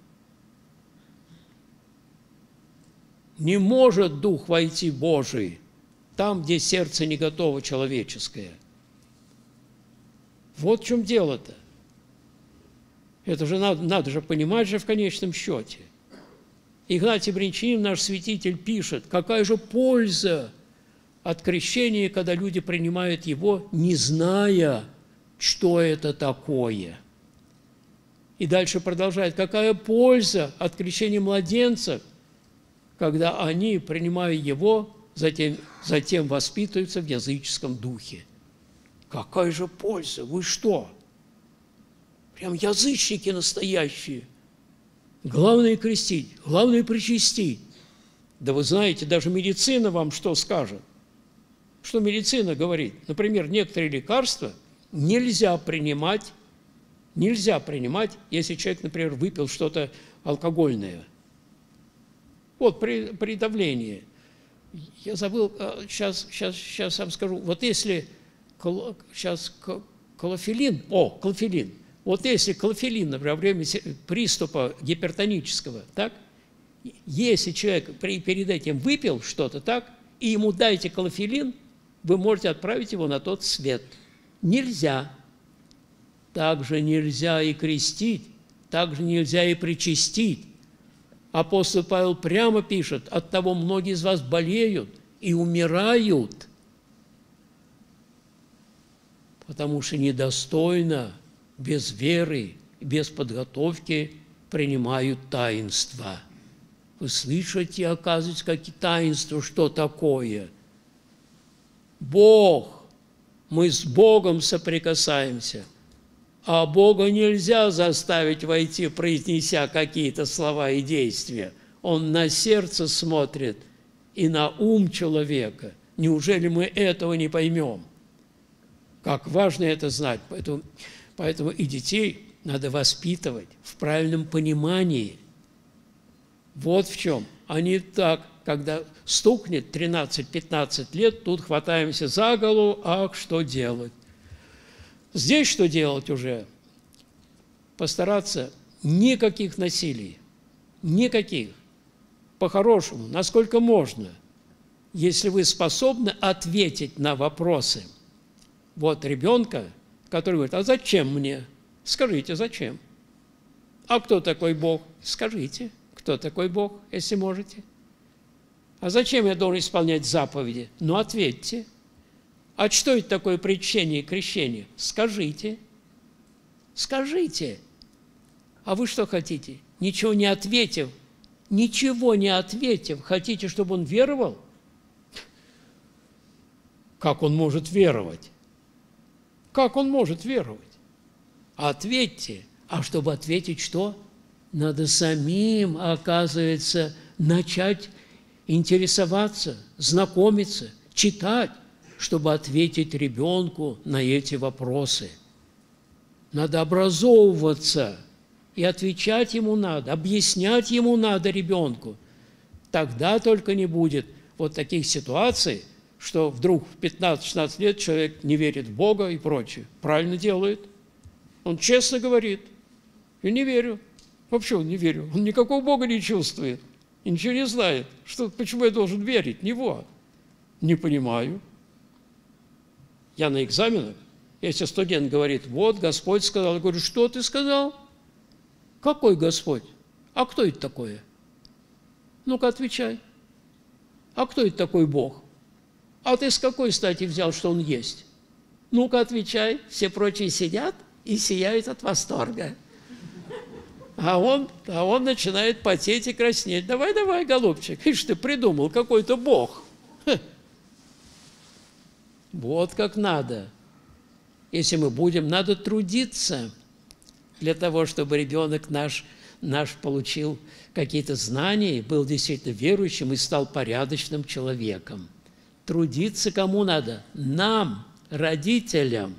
Не может Дух войти Божий там, где сердце не готово человеческое. Вот в чем дело-то. Это же надо же понимать же в конечном счете. Игнатий Бринчанин, наш святитель, пишет, какая же польза от крещения, когда люди принимают его, не зная, что это такое. И дальше продолжает, какая польза от крещения младенцев, когда они, принимая его, затем воспитываются в языческом духе. Какая же польза? Вы что? Прям язычники настоящие. Главное крестить, главное причастить. Да вы знаете, даже медицина вам что скажет? Что медицина говорит? Например, некоторые лекарства нельзя принимать, если человек, например, выпил что-то алкогольное. Вот при давлении. Я забыл, сейчас вам скажу. Вот если сейчас клофелин. Вот если клофелин, например, во время приступа гипертонического, так, если человек перед этим выпил что-то, так, и ему дайте клофелин, вы можете отправить его на тот свет. Нельзя. Также нельзя и крестить, также нельзя и причастить. Апостол Павел прямо пишет, оттого многие из вас болеют и умирают, потому что недостойно, без веры, без подготовки принимают таинства. Вы слышите, оказывается, какие таинства, что такое? Бог, мы с Богом соприкасаемся, а Бога нельзя заставить войти, произнеся какие-то слова и действия. Он на сердце смотрит и на ум человека. Неужели мы этого не поймем? Как важно это знать. Поэтому и детей надо воспитывать в правильном понимании. Вот в чем. А не так, когда стукнет 13-15 лет, тут хватаемся за голову, ах, что делать? Здесь что делать уже? Постараться никаких насилий, никаких. По-хорошему, насколько можно. если вы способны ответить на вопросы. Вот ребенка, который говорит: а зачем мне? Скажите, зачем? А кто такой Бог? Скажите, кто такой Бог, если можете. А зачем я должен исполнять заповеди? Ну, ответьте. А что это такое причащение и крещение? Скажите. Скажите. А вы что хотите? Ничего не ответив, хотите, чтобы он веровал? Как он может веровать? Как он может веровать? Ответьте. А чтобы ответить что? Надо самим, оказывается, начать интересоваться, знакомиться, читать, чтобы ответить ребенку на эти вопросы. Надо образовываться, и отвечать ему надо, объяснять ему надо ребенку. Тогда только не будет вот таких ситуаций, что вдруг в 15-16 лет человек не верит в Бога и прочее. Правильно делает. Он честно говорит: я не верю. Вообще он не верю. Он никакого Бога не чувствует. И ничего не знает. Почему я должен верить в Него? Не понимаю. Я на экзаменах, если студент говорит: вот Господь сказал, я говорю: что ты сказал? Какой Господь? А кто это такое? Ну-ка, отвечай. А кто это такой Бог? А ты с какой стати взял, что Он есть? Ну-ка, отвечай. Все прочие сидят и сияют от восторга. А он начинает потеть и краснеть. Давай, давай, голубчик, ишь ты придумал, какой-то Бог. Ха. Вот как надо. Если мы будем, надо трудиться для того, чтобы ребенок наш получил какие-то знания, был действительно верующим и стал порядочным человеком. Трудиться кому надо? Нам, родителям.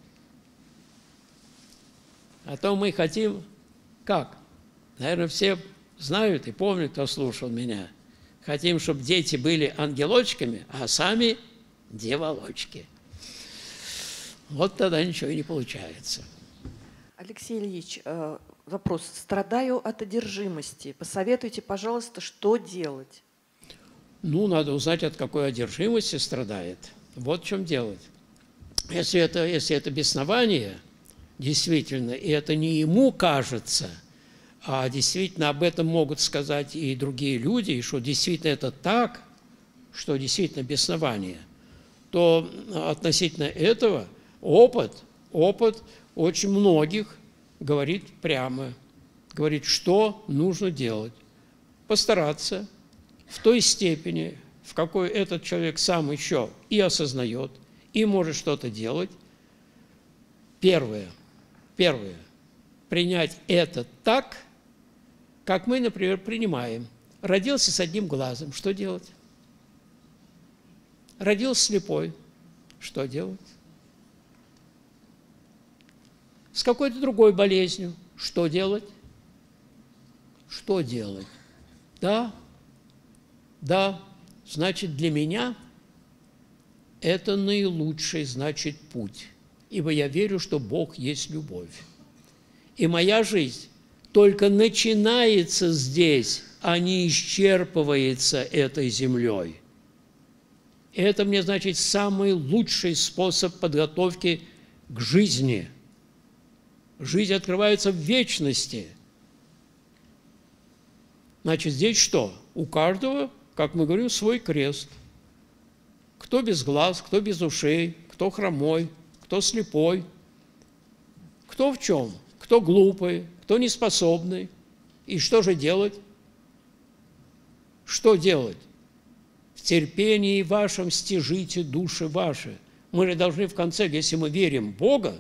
А то мы хотим, как? Наверное, все знают и помнят, кто слушал меня. Хотим, чтобы дети были ангелочками, а сами деволочки. Вот тогда ничего и не получается. Алексей Ильич, вопрос. Страдаю от одержимости. Посоветуйте, пожалуйста, что делать? Ну, надо узнать, от какой одержимости страдает. Вот в чем дело. Если это беснование, действительно, и это не ему кажется, а действительно об этом могут сказать и другие люди, и что действительно это так, что действительно беснование, то относительно этого опыт очень многих говорит прямо, говорит, что нужно делать. Постараться в той степени, в какой этот человек сам еще и осознает, и может что-то делать. Первое, принять это так, как мы, например, принимаем. Родился с одним глазом, что делать? Родился слепой, что делать? С какой-то другой болезнью, что делать? Что делать? Да, значит, для меня это наилучший, значит, путь, ибо я верю, что Бог есть любовь. И моя жизнь только начинается здесь, а не исчерпывается этой землей. Это мне, значит, самый лучший способ подготовки к жизни. Жизнь открывается в вечности. Значит, здесь что? У каждого, как мы говорим, свой крест. Кто без глаз, кто без ушей, кто хромой, кто слепой, кто в чем, кто глупый, кто неспособный. И что же делать? Что делать? В терпении вашем стяжите души ваши. Мы же должны в конце, если мы верим в Бога,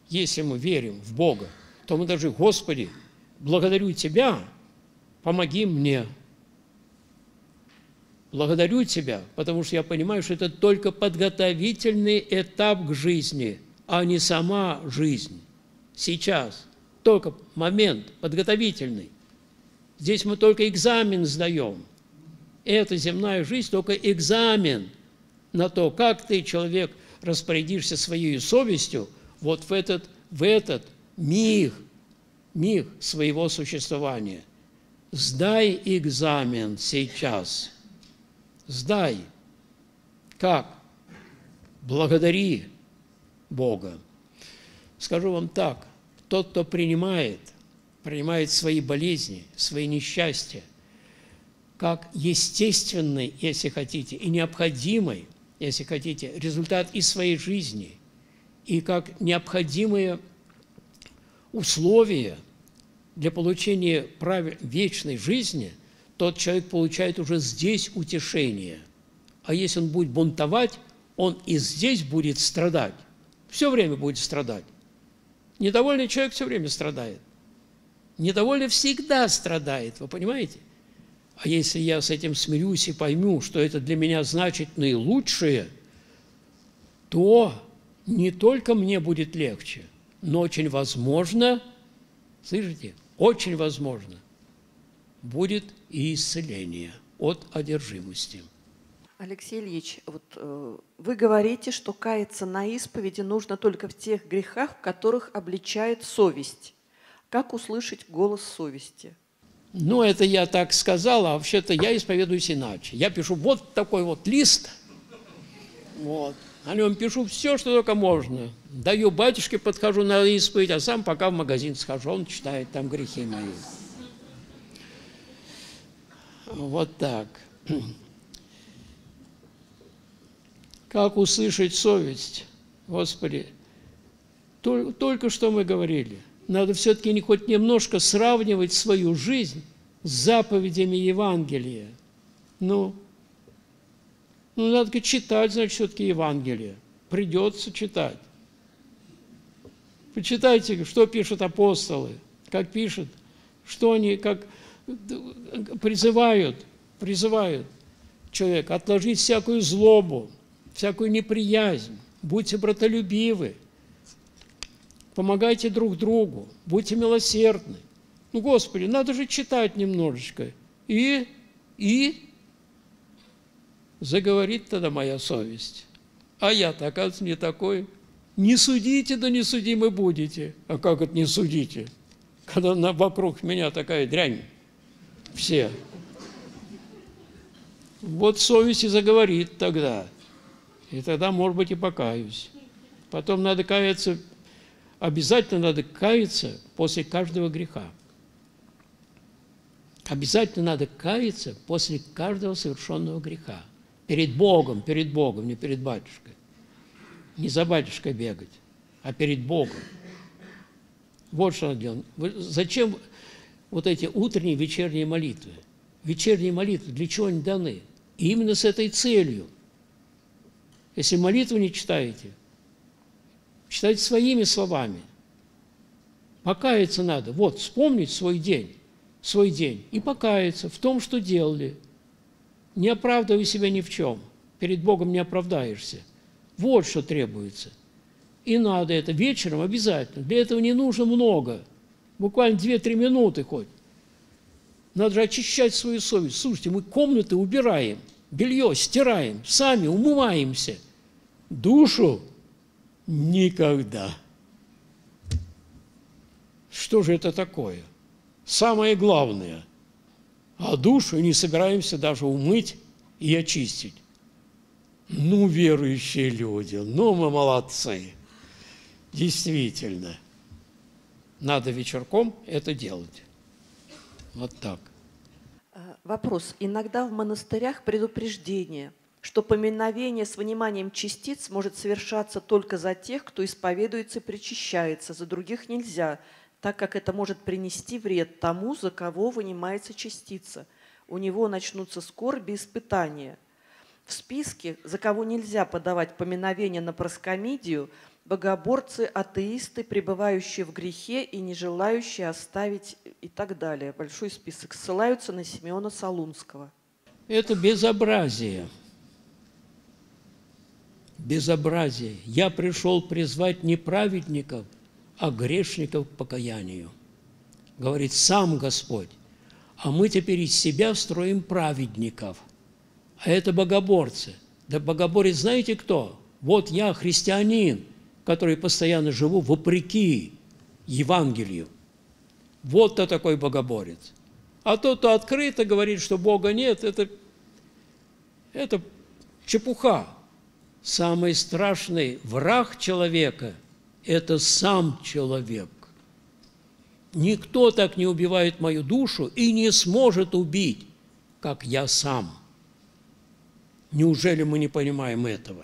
то мы должны: Господи, благодарю Тебя, помоги мне. Благодарю Тебя, потому что я понимаю, что это только подготовительный этап к жизни, а не сама жизнь. Сейчас только момент подготовительный. Здесь мы только экзамен сдаем. Эта земная жизнь только экзамен на то, как ты, человек, распорядишься своей совестью вот в этот миг своего существования. Сдай экзамен сейчас. Сдай. Как? Благодари Бога. Скажу вам так, тот, кто принимает свои болезни, свои несчастья, как естественный, если хотите, и необходимый, если хотите, результат из своей жизни, и как необходимые условия для получения вечной жизни, тот человек получает уже здесь утешение. А если он будет бунтовать, он и здесь будет страдать. Все время будет страдать. Недовольный человек все время страдает. Недовольный всегда страдает, вы понимаете? А если я с этим смирюсь и пойму, что это для меня значит наилучшее, то не только мне будет легче, но очень возможно, слышите, очень возможно, будет и исцеление от одержимости. Алексей Ильич, вот вы говорите, что каяться на исповеди нужно только в тех грехах, в которых обличает совесть. Как услышать голос совести? Ну, это я так сказал, а вообще-то я исповедуюсь иначе. Я пишу вот такой вот лист, вот, на нем пишу все, что только можно. Даю батюшке, подхожу на исповедь, а сам пока в магазин схожу, он читает там грехи мои. Вот так. Как услышать совесть? Господи, только что мы говорили. Надо все-таки хоть немножко сравнивать свою жизнь с заповедями Евангелия. Ну, надо читать, значит, все-таки Евангелие. Придется читать. Почитайте, что пишут апостолы, как пишут, что они, как призывают человека отложить всякую злобу, всякую неприязнь, будьте братолюбивы, помогайте друг другу, будьте милосердны. Ну, Господи, надо же читать немножечко. И заговорит тогда моя совесть. А я-то, оказывается, не такой. Не судите, да не судимы будете. А как это не судите? Когда вокруг меня такая дрянь. Все. Вот совесть и заговорит тогда. И тогда, может быть, и покаюсь. Потом надо каяться, обязательно надо каяться после каждого греха. Обязательно надо каяться после каждого совершенного греха. Перед Богом, не перед батюшкой. Не за батюшкой бегать, а перед Богом. Вот что надо делать. Зачем вот эти утренние, вечерние молитвы? Вечерние молитвы для чего они даны? И именно с этой целью. Если молитву не читаете, читайте своими словами. Покаяться надо. Вот, вспомнить свой день, и покаяться в том, что делали. Не оправдывай себя ни в чем. Перед Богом не оправдаешься. Вот что требуется. И надо это вечером обязательно. Для этого не нужно много. Буквально 2-3 минуты хоть. Надо же очищать свою совесть. Слушайте, мы комнаты убираем, белье стираем, сами умываемся. Душу никогда. Что же это такое? Самое главное. А душу не собираемся даже умыть и очистить. Ну, верующие люди, ну, мы молодцы. Действительно. Надо вечерком это делать. Вот так. Вопрос. Иногда в монастырях предупреждение, что поминовение с выниманием частиц может совершаться только за тех, кто исповедуется и причащается, за других нельзя, так как это может принести вред тому, за кого вынимается частица. У него начнутся скорби и испытания. В списке, за кого нельзя подавать поминовение на проскомидию, богоборцы, атеисты, пребывающие в грехе и не желающие оставить и так далее. Большой список. Ссылаются на Симеона Солунского. Это безобразие. Безобразие. Я пришел призвать не праведников, а грешников к покаянию. Говорит сам Господь. А мы теперь из себя строим праведников. А это богоборцы. Да богоборец знаете кто? Вот я, христианин, который постоянно живу вопреки Евангелию. Вот кто такой богоборец. А тот, кто открыто говорит, что Бога нет, это чепуха. самый страшный враг человека – это сам человек. Никто так не убивает мою душу и не сможет убить, как я сам. Неужели мы не понимаем этого?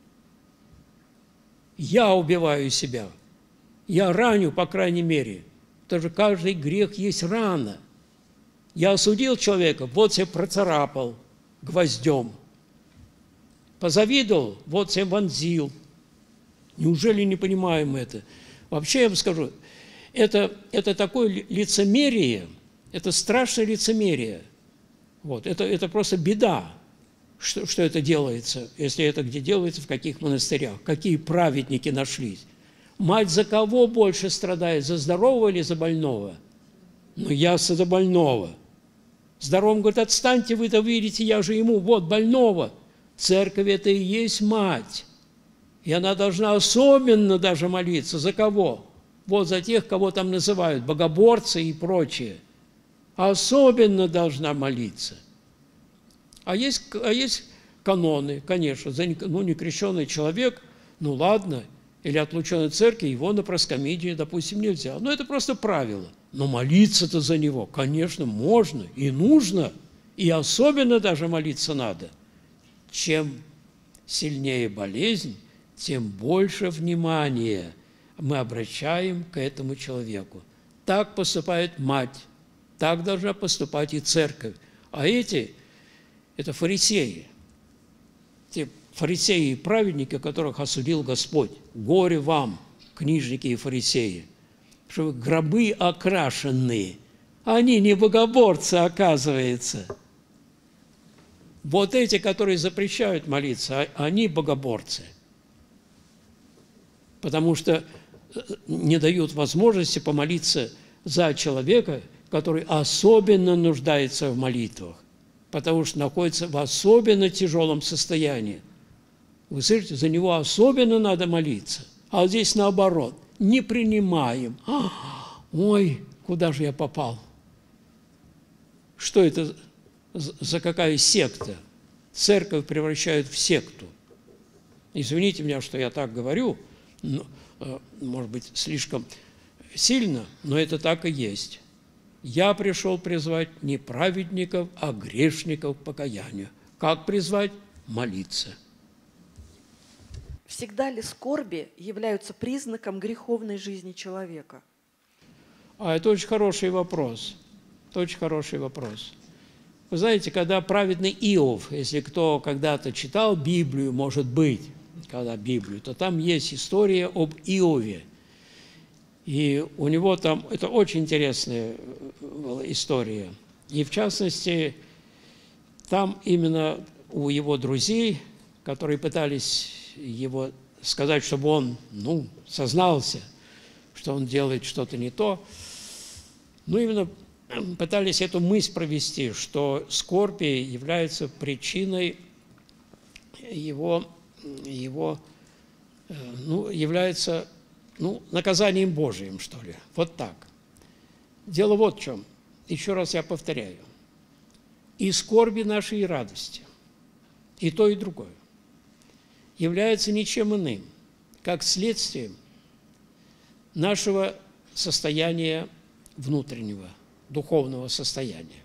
Я убиваю себя. Я раню, по крайней мере. Потому что каждый грех есть рана. Я осудил человека, вот себе процарапал гвоздем. Позавидовал, вот себе вонзил. Неужели не понимаем это? Вообще, я вам скажу, это такое лицемерие, это страшное лицемерие. Вот, это просто беда, что это делается, если это где делается, в каких монастырях, какие праведники нашлись. Мать за кого больше страдает, за здорового или за больного? Ну, я за больного. Здоровым говорит, отстаньте, вы-то видите, я же ему, вот, больного. Церковь – это и есть мать. И она должна особенно даже молиться. За кого? Вот за тех, кого там называют богоборцы и прочее. Особенно должна молиться. А есть каноны, конечно. Некрещенный человек, ну ладно, или отлученный от церкви, его на проскомидии, допустим, нельзя. Но это просто правило. Но молиться-то за него, конечно, можно и нужно. И особенно даже молиться надо. Чем сильнее болезнь, тем больше внимания мы обращаем к этому человеку. Так поступает мать, так должна поступать и церковь. А это фарисеи, те фарисеи и праведники, которых осудил Господь. Горе вам, книжники и фарисеи, что вы гробы окрашенные. Они не богоборцы, оказывается. Вот эти, которые запрещают молиться, они богоборцы. Потому что не дают возможности помолиться за человека, который особенно нуждается в молитвах, потому что находится в особенно тяжелом состоянии. Вы слышите, за него особенно надо молиться. А здесь наоборот, не принимаем. Ой, куда же я попал? Что это за какая секта? Церковь превращают в секту. Извините меня, что я так говорю, но, может быть, слишком сильно, но это так и есть. Я пришел призвать не праведников, а грешников к покаянию. Как призвать? Молиться. Всегда ли скорби являются признаком греховной жизни человека? Это очень хороший вопрос. Это очень хороший вопрос. Вы знаете, когда праведный Иов, если кто когда-то читал Библию, может быть, Библию, то там есть история об Иове. И у него там, это очень интересная история. И в частности, там именно у его друзей, которые пытались его сказать, чтобы он, сознался, что он делает что-то не то, именно пытались эту мысль провести, что скорби является причиной является наказанием Божиим, что ли. Вот так. Дело вот в чем. Еще раз я повторяю. И скорби нашей, и радости, и то, и другое, является ничем иным, как следствием нашего состояния внутреннего, духовного состояния.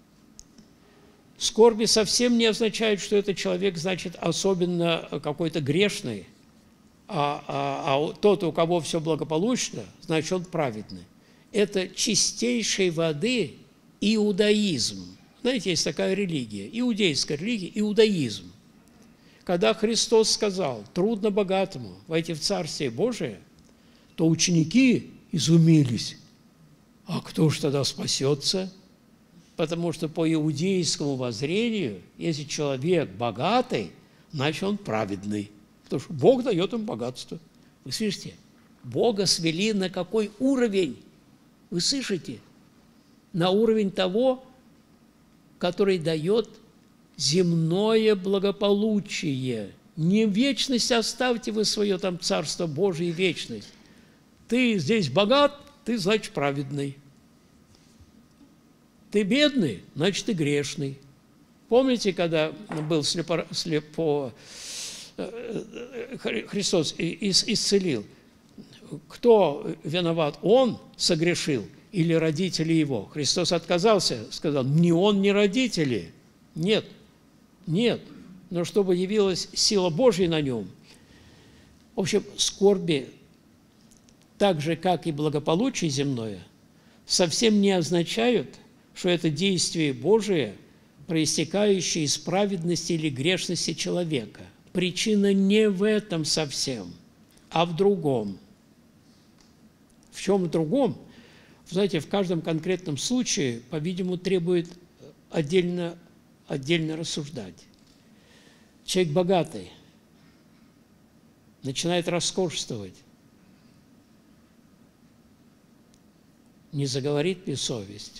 Скорби совсем не означает, что этот человек, значит, особенно какой-то грешный, а тот, у кого все благополучно, значит, он праведный. Это чистейшей воды иудаизм. Знаете, есть такая религия, иудейская религия, иудаизм. Когда Христос сказал, трудно богатому войти в Царствие Божие, то ученики изумились. А кто ж тогда спасется? Потому что по иудейскому воззрению, если человек богатый, значит, он праведный. Потому что Бог дает им богатство. Вы слышите? Бога свели на какой уровень? Вы слышите? На уровень того, который дает земное благополучие. Не вечность оставьте вы свое там Царство Божие и вечность. Ты здесь богат, ты, значит, праведный. Ты бедный, значит, ты грешный. Помните, когда был Христос исцелил. Кто виноват? Он согрешил или родители его? Христос отказался, сказал, ни он, ни родители. Нет, нет. Но чтобы явилась сила Божья на нем. В общем, скорби, так же, как и благополучие земное, совсем не означают, что это действие Божие, проистекающее из праведности или грешности человека. Причина не в этом совсем, а в другом. В чем в другом? Знаете, в каждом конкретном случае, по-видимому, требует отдельно рассуждать. Человек богатый начинает роскошествовать. Не заговорит ли совесть?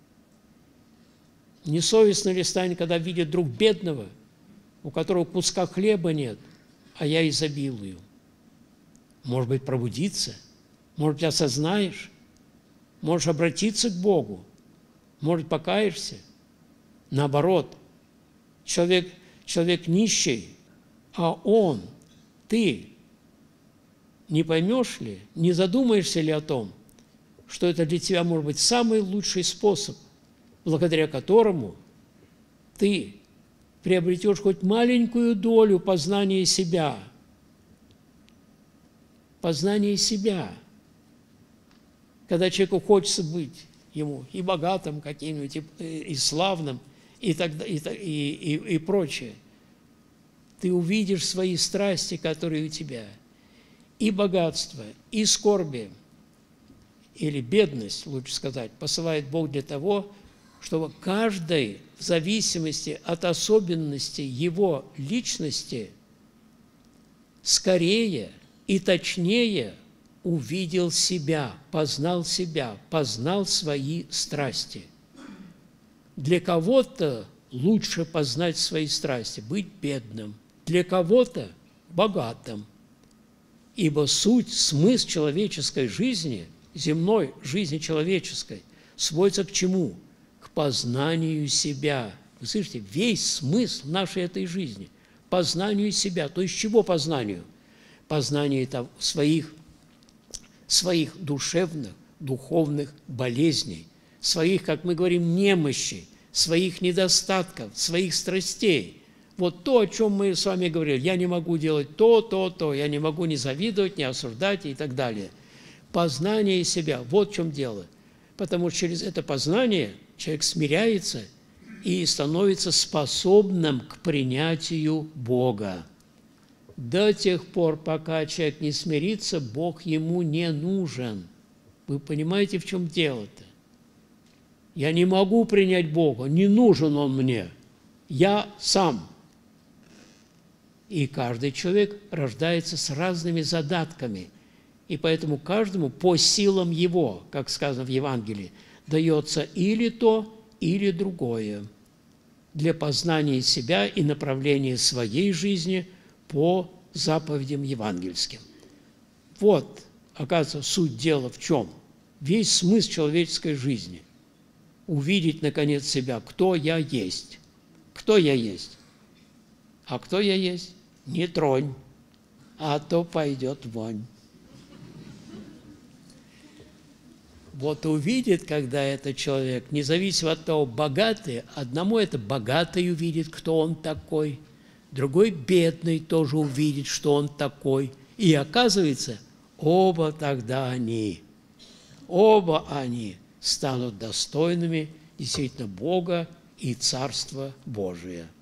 Несовестно ли станет, когда видит друг бедного, у которого куска хлеба нет, а я изобилую? Может быть, пробудиться? Может быть, осознаешь? Можешь обратиться к Богу? Может, покаешься? Наоборот, человек нищий, а ты не поймешь ли, не задумаешься ли о том, что это для тебя может быть самый лучший способ, благодаря которому ты приобретешь хоть маленькую долю познания себя. Познание себя. Когда человеку хочется быть ему и богатым каким-нибудь, и славным, и прочее, ты увидишь свои страсти, которые у тебя, и богатство, и скорби, или бедность, лучше сказать, посылает Бог для того, чтобы каждый, в зависимости от особенностей его личности, скорее и точнее увидел себя, познал свои страсти. Для кого-то лучше познать свои страсти, быть бедным, для кого-то богатым. Ибо суть, смысл человеческой жизни, земной жизни человеческой, сводится к чему? К познанию себя. Вы слышите, весь смысл нашей этой жизни – познанию себя. То есть чего познанию? Познанию своих душевных, духовных болезней, своих, как мы говорим, немощей, своих недостатков, своих страстей. Вот то, о чем мы с вами говорили. Я не могу делать то, я не могу не завидовать, не осуждать и так далее. Познание себя – вот в чем дело. Потому что через это познание человек смиряется и становится способным к принятию Бога. До тех пор, пока человек не смирится, Бог ему не нужен. Вы понимаете, в чем дело-то? Я не могу принять Бога, не нужен Он мне. Я сам. И каждый человек рождается с разными задатками. И поэтому каждому по силам его, как сказано в Евангелии, дается или то, или другое для познания себя и направления своей жизни по заповедям евангельским. Вот, оказывается, суть дела в чем? Весь смысл человеческой жизни – увидеть, наконец, себя, кто я есть. Кто я есть? А кто я есть? Не тронь, а то пойдет вонь. Вот увидит, когда этот человек, независимо от того, богатый, одному это богатый увидит, кто он такой, другой бедный тоже увидит, что он такой. И оказывается, оба они станут достойными действительно Бога и Царства Божия.